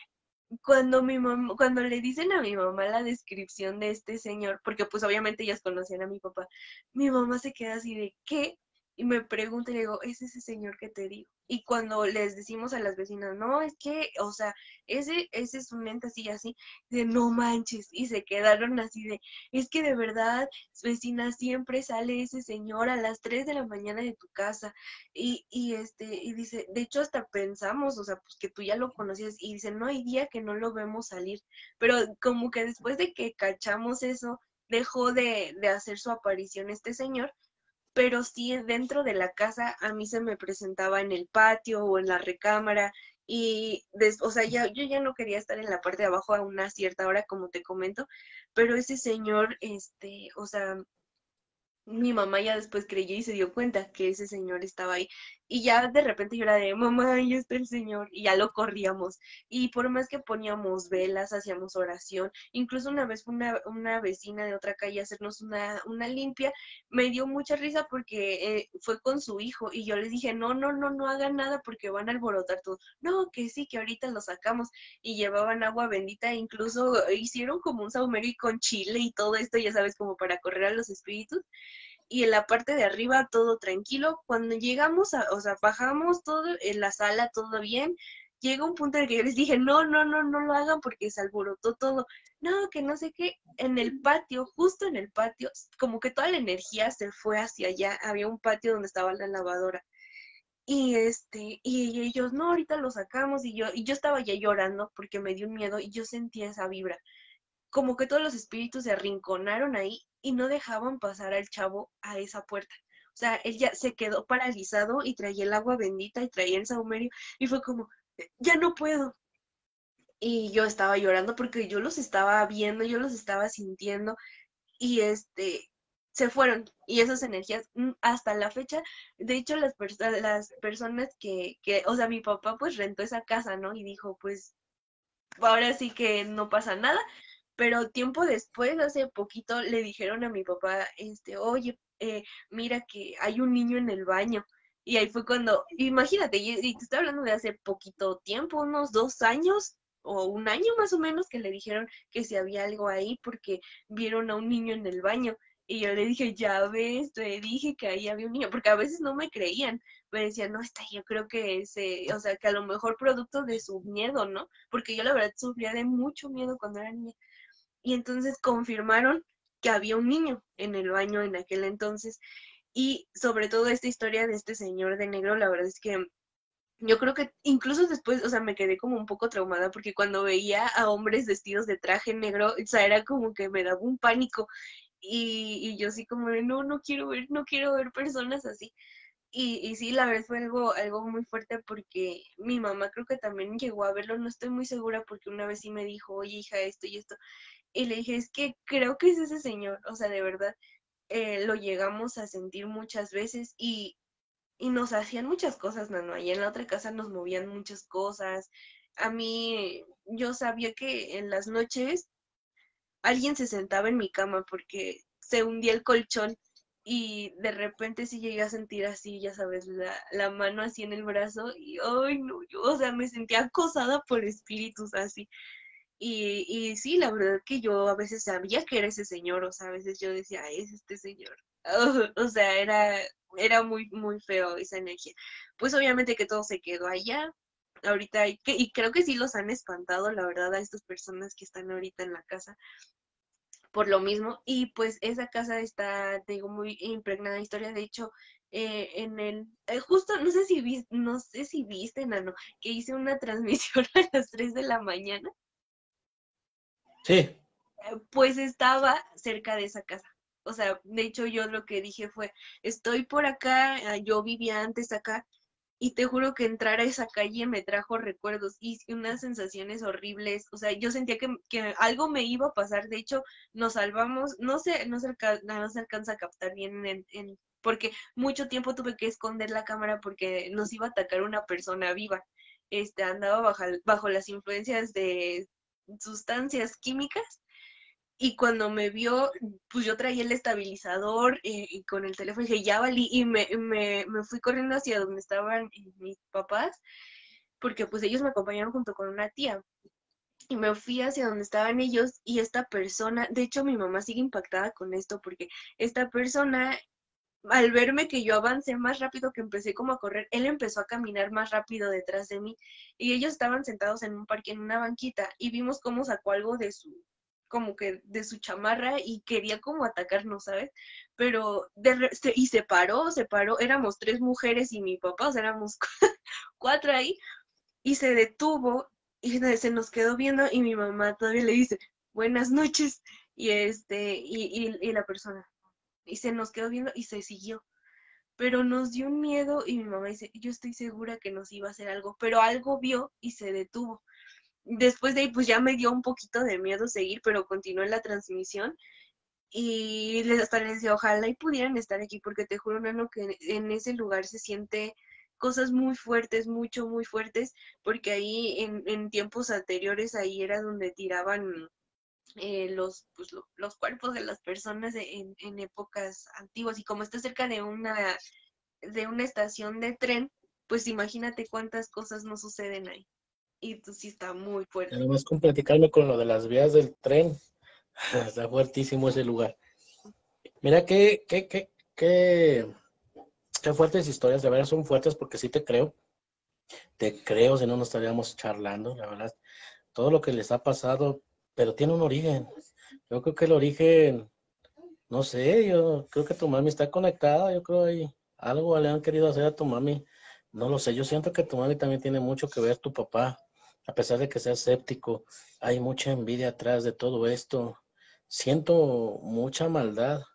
Cuando le dicen a mi mamá la descripción de este señor, porque pues obviamente ellas conocían a mi papá, mi mamá se queda así de ¿qué? Y me pregunta y le digo, es ese señor que te digo. Y cuando les decimos a las vecinas, no, es que, o sea, ese es un ente así y así, de no manches, y se quedaron así de, es que de verdad, vecina, siempre sale ese señor a las 3 de la mañana de tu casa y dice, de hecho hasta pensamos, o sea, pues que tú ya lo conocías, y dice, no hay día que no lo vemos salir, pero como que después de que cachamos eso, dejó de hacer su aparición este señor, pero sí dentro de la casa a mí se me presentaba en el patio o en la recámara, o sea, yo ya no quería estar en la parte de abajo a una cierta hora, como te comento, pero ese señor, o sea, mi mamá ya después creyó y se dio cuenta que ese señor estaba ahí. Y ya de repente yo era de, mamá, ahí está el señor. Y ya lo corríamos. Y por más que poníamos velas, hacíamos oración. Incluso una vez fue una vecina de otra calle a hacernos una limpia. Me dio mucha risa porque fue con su hijo. Y yo les dije, no, no, no, no hagan nada porque van a alborotar todo. No, que sí, que ahorita lo sacamos. Y llevaban agua bendita. E incluso hicieron como un saumerio y con chile y todo esto, ya sabes, como para correr a los espíritus y en la parte de arriba todo tranquilo. Cuando llegamos, o sea, bajamos todo en la sala, todo bien. Llega un punto en el que yo les dije, no, no, no, no lo hagan porque se alborotó todo. No, que no sé qué. En el patio, justo en el patio, como que toda la energía se fue hacia allá. Había un patio donde estaba la lavadora. Y ellos, no, ahorita lo sacamos. Y yo estaba ya llorando porque me dio un miedo y yo sentía esa vibra como que todos los espíritus se arrinconaron ahí y no dejaban pasar al chavo a esa puerta. O sea, él ya se quedó paralizado y traía el agua bendita y traía el saumerio y fue como, ya no puedo. Y yo estaba llorando porque yo los estaba viendo, yo los estaba sintiendo y se fueron. Y esas energías, hasta la fecha, de hecho, las personas o sea, mi papá pues rentó esa casa, ¿no? Y dijo, pues ahora sí que no pasa nada, pero tiempo después, hace poquito, le dijeron a mi papá, oye, mira que hay un niño en el baño. Y ahí fue cuando, imagínate, y te estoy hablando de hace poquito tiempo, unos 2 años o un año más o menos, que le dijeron que si había algo ahí porque vieron a un niño en el baño. Y yo le dije, ya ves, te dije que ahí había un niño, porque a veces no me creían, me decían, no, yo creo que o sea, que a lo mejor producto de su miedo, ¿no? Porque yo la verdad sufría de mucho miedo cuando era niña. Y entonces confirmaron que había un niño en el baño en aquel entonces. Y sobre todo esta historia de este señor de negro, la verdad es que yo creo que incluso después, o sea, me quedé como un poco traumada porque cuando veía a hombres vestidos de traje negro, o sea, era como que me daba un pánico. Y yo así como de, no, no quiero ver personas así. Y sí, la verdad fue algo muy fuerte porque mi mamá creo que también llegó a verlo, no estoy muy segura porque una vez sí me dijo, oye hija, esto y esto. Y le dije, es que creo que es ese señor, o sea, de verdad, lo llegamos a sentir muchas veces y nos hacían muchas cosas, Nano. Allá en la otra casa nos movían muchas cosas. A mí, yo sabía que en las noches alguien se sentaba en mi cama porque se hundía el colchón y de repente sí llegué a sentir así, ya sabes, la mano así en el brazo y, ay, no, yo, o sea, me sentía acosada por espíritus así. Y sí, la verdad que yo a veces sabía que era ese señor, o sea, a veces yo decía, "Ay, es este señor". O sea, era muy, muy feo esa energía. Pues obviamente que todo se quedó allá. Ahorita y creo que sí los han espantado, la verdad, a estas personas que están ahorita en la casa por lo mismo. Y pues esa casa está, te digo, muy impregnada de historia. De hecho, justo, no sé si viste, Nano, que hice una transmisión a las 3 de la mañana. Sí, Pues estaba cerca de esa casa. O sea, de hecho yo lo que dije fue, estoy por acá, yo vivía antes acá, y te juro que entrar a esa calle me trajo recuerdos y unas sensaciones horribles. O sea, yo sentía que algo me iba a pasar. De hecho, nos salvamos, no se alcanza a captar bien porque mucho tiempo tuve que esconder la cámara porque nos iba a atacar una persona viva. Andaba bajo las influencias de sustancias químicas y cuando me vio, pues yo traía el estabilizador y con el teléfono dije, ya valí, y me fui corriendo hacia donde estaban mis papás, porque pues ellos me acompañaron junto con una tía. Y me fui hacia donde estaban ellos y esta persona, de hecho mi mamá sigue impactada con esto porque esta persona, al verme que yo avancé más rápido, que empecé como a correr, él empezó a caminar más rápido detrás de mí y ellos estaban sentados en un parque, en una banquita y vimos cómo sacó algo como que de su chamarra y quería como atacarnos, ¿sabes? Pero y se paró, éramos 3 mujeres y mi papá, o sea, éramos 4 ahí y se detuvo y se nos quedó viendo y mi mamá todavía le dice, buenas noches y la persona y se nos quedó viendo y se siguió. Pero nos dio un miedo y mi mamá dice, yo estoy segura que nos iba a hacer algo, pero algo vio y se detuvo. Después de ahí, pues ya me dio un poquito de miedo seguir, pero continué la transmisión y hasta les decía, ojalá y pudieran estar aquí, porque te juro, Nano, que en ese lugar se siente cosas muy fuertes, mucho, muy fuertes, porque ahí en tiempos anteriores, ahí era donde tiraban los cuerpos de las personas en épocas antiguas y como está cerca de una estación de tren, pues imagínate cuántas cosas no suceden ahí. Y pues sí está muy fuerte. nada más con platicarme con lo de las vías del tren. Está fuertísimo ese lugar. Mira qué fuertes historias, de verdad son fuertes porque sí te creo, si no, no estaríamos charlando, la verdad. Todo lo que les ha pasado, pero tiene un origen. Yo creo que el origen, no sé, yo creo que tu mami está conectada, yo creo que algo le han querido hacer a tu mami, no lo sé, yo siento que tu mami también tiene mucho que ver, tu papá, a pesar de que sea escéptico, hay mucha envidia atrás de todo esto, siento mucha maldad,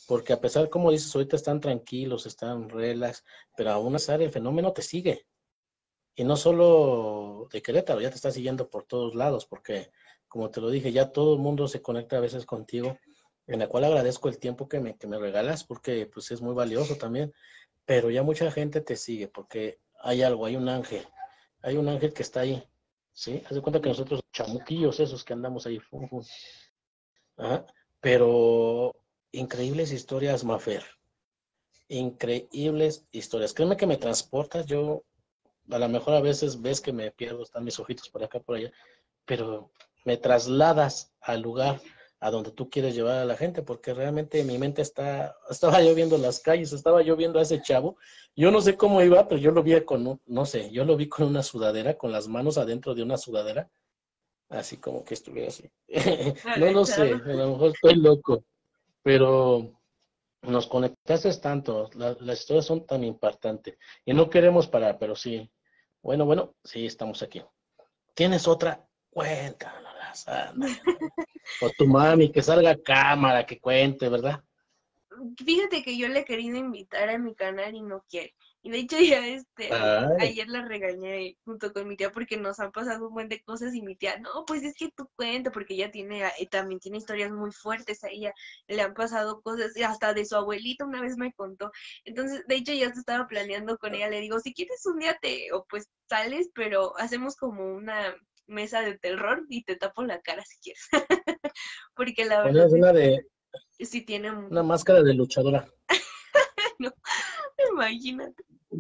porque a pesar, como dices, ahorita están tranquilos, están relax, pero aún así el fenómeno te sigue. Y no solo de Querétaro, ya te está siguiendo por todos lados, porque como te lo dije, ya todo el mundo se conecta a veces contigo, en la cual agradezco el tiempo que me regalas, porque pues es muy valioso también, pero ya mucha gente te sigue, porque hay algo, hay un ángel que está ahí, ¿sí? Haz de cuenta que nosotros, chamuquillos esos que andamos ahí, fum, fum. Ajá. Pero increíbles historias, Mafer, increíbles historias. Créeme que me transportas, yo a lo mejor a veces ves que me pierdo, están mis ojitos por acá, por allá, pero me trasladas al lugar a donde tú quieres llevar a la gente, porque realmente mi mente estaba yo viendo las calles, estaba yo viendo a ese chavo, yo no sé cómo iba, pero yo lo vi no sé, yo lo vi con una sudadera, con las manos adentro de una sudadera, así como que estuviera así. No lo sé, Agachado. a lo mejor estoy loco, pero nos conectaste tanto, las historias son tan impactantes y no queremos parar, pero sí, bueno, sí, estamos aquí. ¿Tienes otra? Cuéntanos, ándale. O tu mami, que salga a cámara, que cuente, ¿verdad? Fíjate que yo le he querido invitar a mi canal y no quiere. Y de hecho ya Ay, ayer la regañé junto con mi tía porque nos han pasado un buen de cosas y mi tía, no, pues es que tú cuenta, porque ella tiene, también tiene historias muy fuertes a ella, le han pasado cosas, y hasta de su abuelita una vez me contó. Entonces, de hecho ya se estaba planeando con ella, le digo, si quieres un día o pues sales, pero hacemos como una mesa de terror y te tapo la cara si quieres. Porque la verdad pones es que sí tiene una máscara de luchadora. no, imagínate.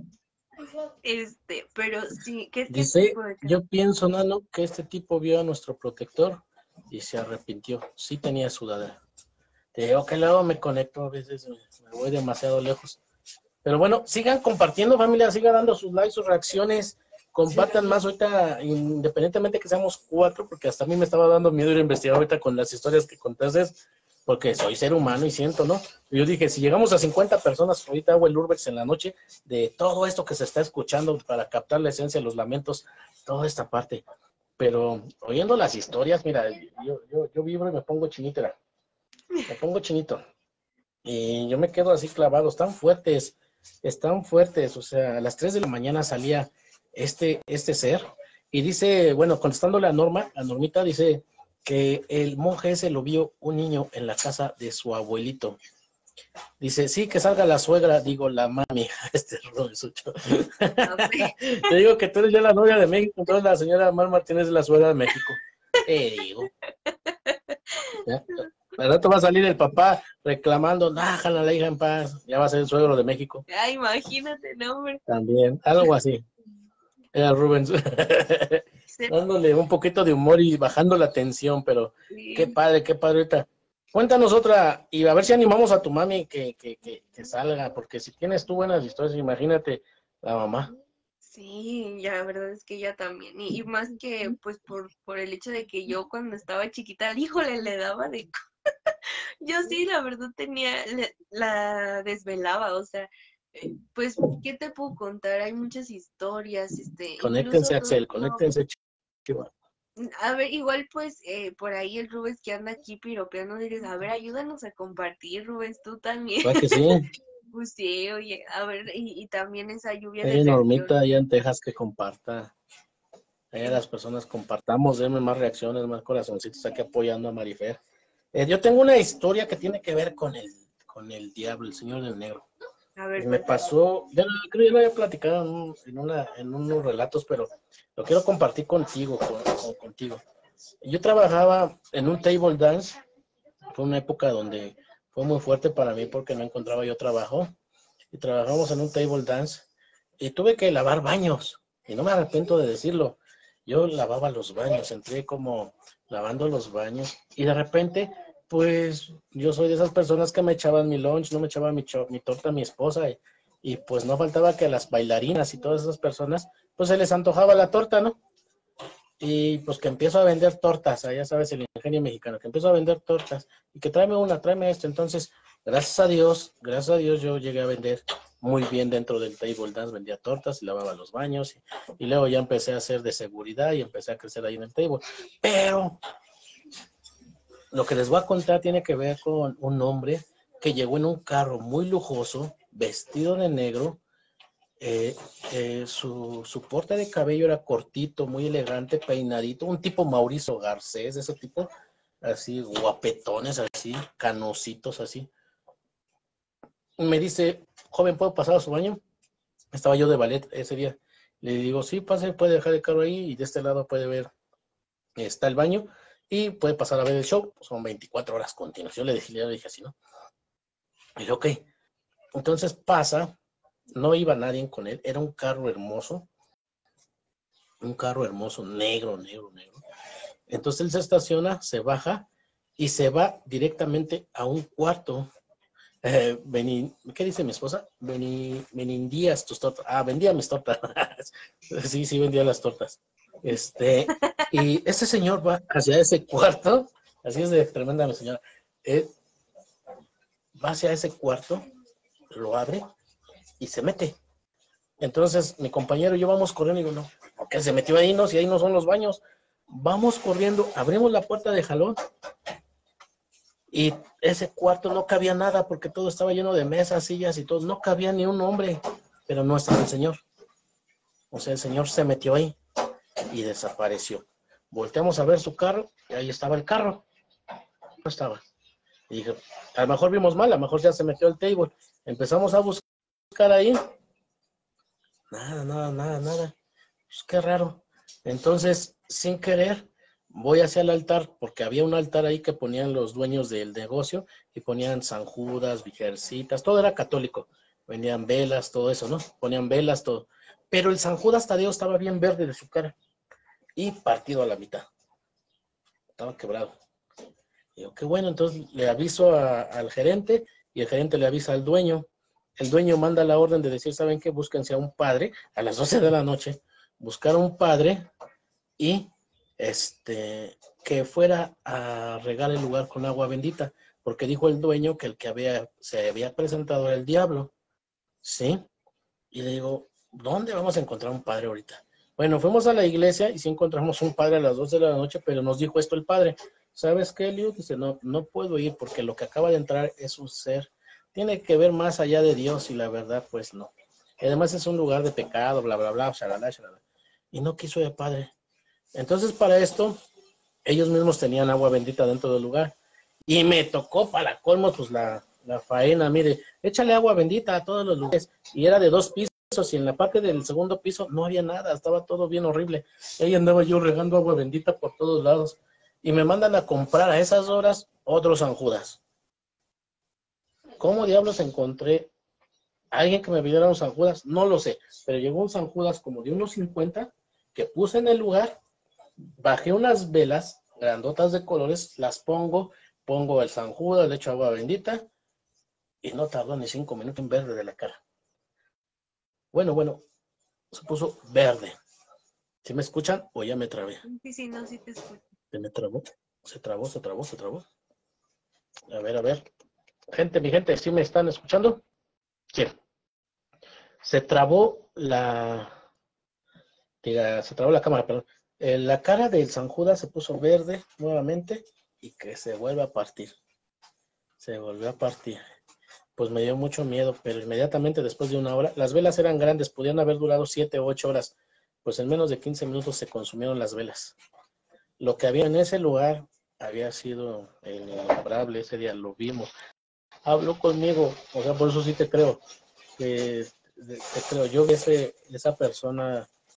Pero sí, ¿qué Dice, tipo de yo pienso, Nano, que este tipo vio a nuestro protector y se arrepintió. Sí tenía sudadera. Te digo que luego me conecto, a veces me voy demasiado lejos. Pero bueno, sigan compartiendo, familia, sigan dando sus likes, sus reacciones, compartan más ahorita, independientemente que seamos 4, porque hasta a mí me estaba dando miedo ir a investigar ahorita con las historias que contaste, porque soy ser humano y siento, ¿no? Yo dije, si llegamos a 50 personas, ahorita hago el Urbex en la noche, de todo esto que se está escuchando para captar la esencia, los lamentos, toda esta parte. Pero oyendo las historias, mira, yo vibro y me pongo chinito, me pongo chinito. Y yo me quedo así clavado, están fuertes, o sea, a las 3 de la mañana salía este ser, y dice, bueno, contestándole a Norma, a Normita, dice que el monje ese lo vio un niño en la casa de su abuelito. Dice, sí, que salga la suegra, digo, la mami, este Rubén Sucho. Te digo que tú eres ya la novia de México, entonces la señora Mar Martínez es la suegra de México. Te digo. ¿Ya? Al rato va a salir el papá reclamando, déjala la hija en paz, ya va a ser el suegro de México. Ah, imagínate, no, hombre. También, algo así. Era Rubens. Se- Dándole un poquito de humor y bajando la tensión, pero Sí, qué padre ahorita. Cuéntanos otra, y a ver si animamos a tu mami que salga, porque si tienes tú buenas historias, imagínate la mamá. sí, ya la verdad es que ella también. Y más que, pues, por el hecho de que yo cuando estaba chiquita, híjole, le daba de... Yo sí, la verdad la desvelaba, o sea, pues, ¿qué te puedo contar? Hay muchas historias, incluso Conéctense, Axel, no. conéctense, chiva. A ver, igual pues por ahí el Rubens que anda aquí piropeando, dices, a ver, ayúdanos a compartir, Rubens, tú también. ¿Va que sí? Pues sí, oye, a ver, y también esa lluvia de Hay reacción. Normita allá en Texas que comparta. Allá Es- las personas compartamos, denme más reacciones, más corazoncitos aquí apoyando a Marifer. Yo tengo una historia que tiene que ver con el diablo, el señor del negro. a ver, Me cuéntame. pasó, creo que ya lo había platicado en unos relatos, pero lo quiero compartir contigo, contigo. Yo trabajaba en un table dance, fue una época donde fue muy fuerte para mí porque no encontraba yo trabajo, y trabajamos en un table dance, y tuve que lavar baños, y no me arrepiento de decirlo. Yo lavaba los baños, entré como lavando los baños, y de repente, pues yo soy de esas personas que me echaban mi lunch, no me echaba mi torta a mi esposa, y pues no faltaba que a las bailarinas y todas esas personas, pues se les antojaba la torta, ¿no? Y pues que empiezo a vender tortas, ya sabes, el ingenio mexicano, que empiezo a vender tortas, y que tráeme esto. Entonces, gracias a Dios, yo llegué a vender muy bien dentro del table dance, vendía tortas y lavaba los baños, y luego ya empecé a hacer de seguridad y empecé a crecer ahí en el table. Pero lo que les voy a contar tiene que ver con un hombre que llegó en un carro muy lujoso, vestido de negro. Su corte de cabello era cortito, muy elegante, peinadito, un tipo Mauricio Garcés, ese tipo, así, guapetones, así, canositos, así. Me dice, joven, ¿puedo pasar a su baño? Estaba yo de ballet ese día. Le digo, sí, pase, puede dejar el carro ahí y de este lado puede ver, está el baño y puede pasar a ver el show. Son 24 horas continuas. Yo le dije así, ¿no? Y dije, ok. Entonces pasa, no iba nadie con él, era un carro hermoso, negro. Entonces él se estaciona, se baja y se va directamente a un cuarto. ¿Qué dice mi esposa? Vendías tus tortas. Ah, vendía mis tortas. Sí, vendía las tortas. Y este señor va hacia ese cuarto, así es de tremenda mi señora. Va hacia ese cuarto, lo abre y se mete. Entonces mi compañero y yo vamos corriendo y digo, no, ¿por qué se metió ahí? No, si ahí no son los baños. Vamos corriendo, abrimos la puerta de jalón y ese cuarto no cabía nada porque todo estaba lleno de mesas, sillas y todo. No cabía ni un hombre, pero no estaba el señor. O sea, el señor se metió ahí y desapareció. Volteamos a ver su carro y ahí estaba el carro. No estaba. Y dije, a lo mejor vimos mal, a lo mejor ya se metió al table. Empezamos a buscar ahí. Nada. Pues qué raro. Entonces, sin querer, voy hacia el altar, porque había un altar ahí que ponían los dueños del negocio, y ponían San Judas, Virgencitas, todo era católico. Vendían velas, todo eso, ¿no? Ponían velas, todo. Pero el San Judas Tadeo estaba bien verde de su cara, y partido a la mitad. Estaba quebrado. Y digo, qué bueno, entonces le aviso al gerente, y el gerente le avisa al dueño. El dueño manda la orden de decir, ¿saben qué? Búsquense a un padre a las 12 de la noche. Buscar a un padre y que fuera a regar el lugar con agua bendita, porque dijo el dueño que el que se había presentado era el diablo, ¿sí? Y le digo, ¿dónde vamos a encontrar un padre ahorita? Bueno, fuimos a la iglesia y sí encontramos un padre a las 12 de la noche, pero nos dijo esto el padre, ¿sabes qué, Liu? Dice, no puedo ir porque lo que acaba de entrar es un ser, tiene que ver más allá de Dios y la verdad, pues no. Y además es un lugar de pecado, bla, bla, bla, shalala. Y no quiso ir, padre. Entonces, para esto, ellos mismos tenían agua bendita dentro del lugar. Y me tocó para colmo, pues la faena, mire, échale agua bendita a todos los lugares. Y era de 2 pisos, y en la parte del segundo piso no había nada, estaba todo bien horrible. Ahí andaba yo regando agua bendita por todos lados. Y me mandan a comprar a esas horas otros San Judas. ¿Cómo diablos encontré a alguien que me pidiera un San Judas? No lo sé, pero llegó un San Judas como de unos 50 que puse en el lugar. Bajé unas velas grandotas de colores, las pongo el San Judas, le echo agua bendita y no tardó ni 5 minutos en verde de la cara. Bueno, se puso verde. ¿Sí me escuchan o ya me trabé? Sí, no, sí te escucho. ¿Se me trabó? Se trabó. A ver. Mi gente, ¿sí me están escuchando? Sí. Se trabó la cámara, perdón. La cara del San Judas se puso verde nuevamente y que se vuelve a partir. Se volvió a partir. Pues me dio mucho miedo, pero inmediatamente después de 1 hora, las velas eran grandes, podían haber durado 7 o 8 horas, pues en menos de 15 minutos se consumieron las velas. Lo que había en ese lugar había sido innombrable, ese día lo vimos. Habló conmigo, o sea, por eso sí te creo. Te creo, yo vi esa persona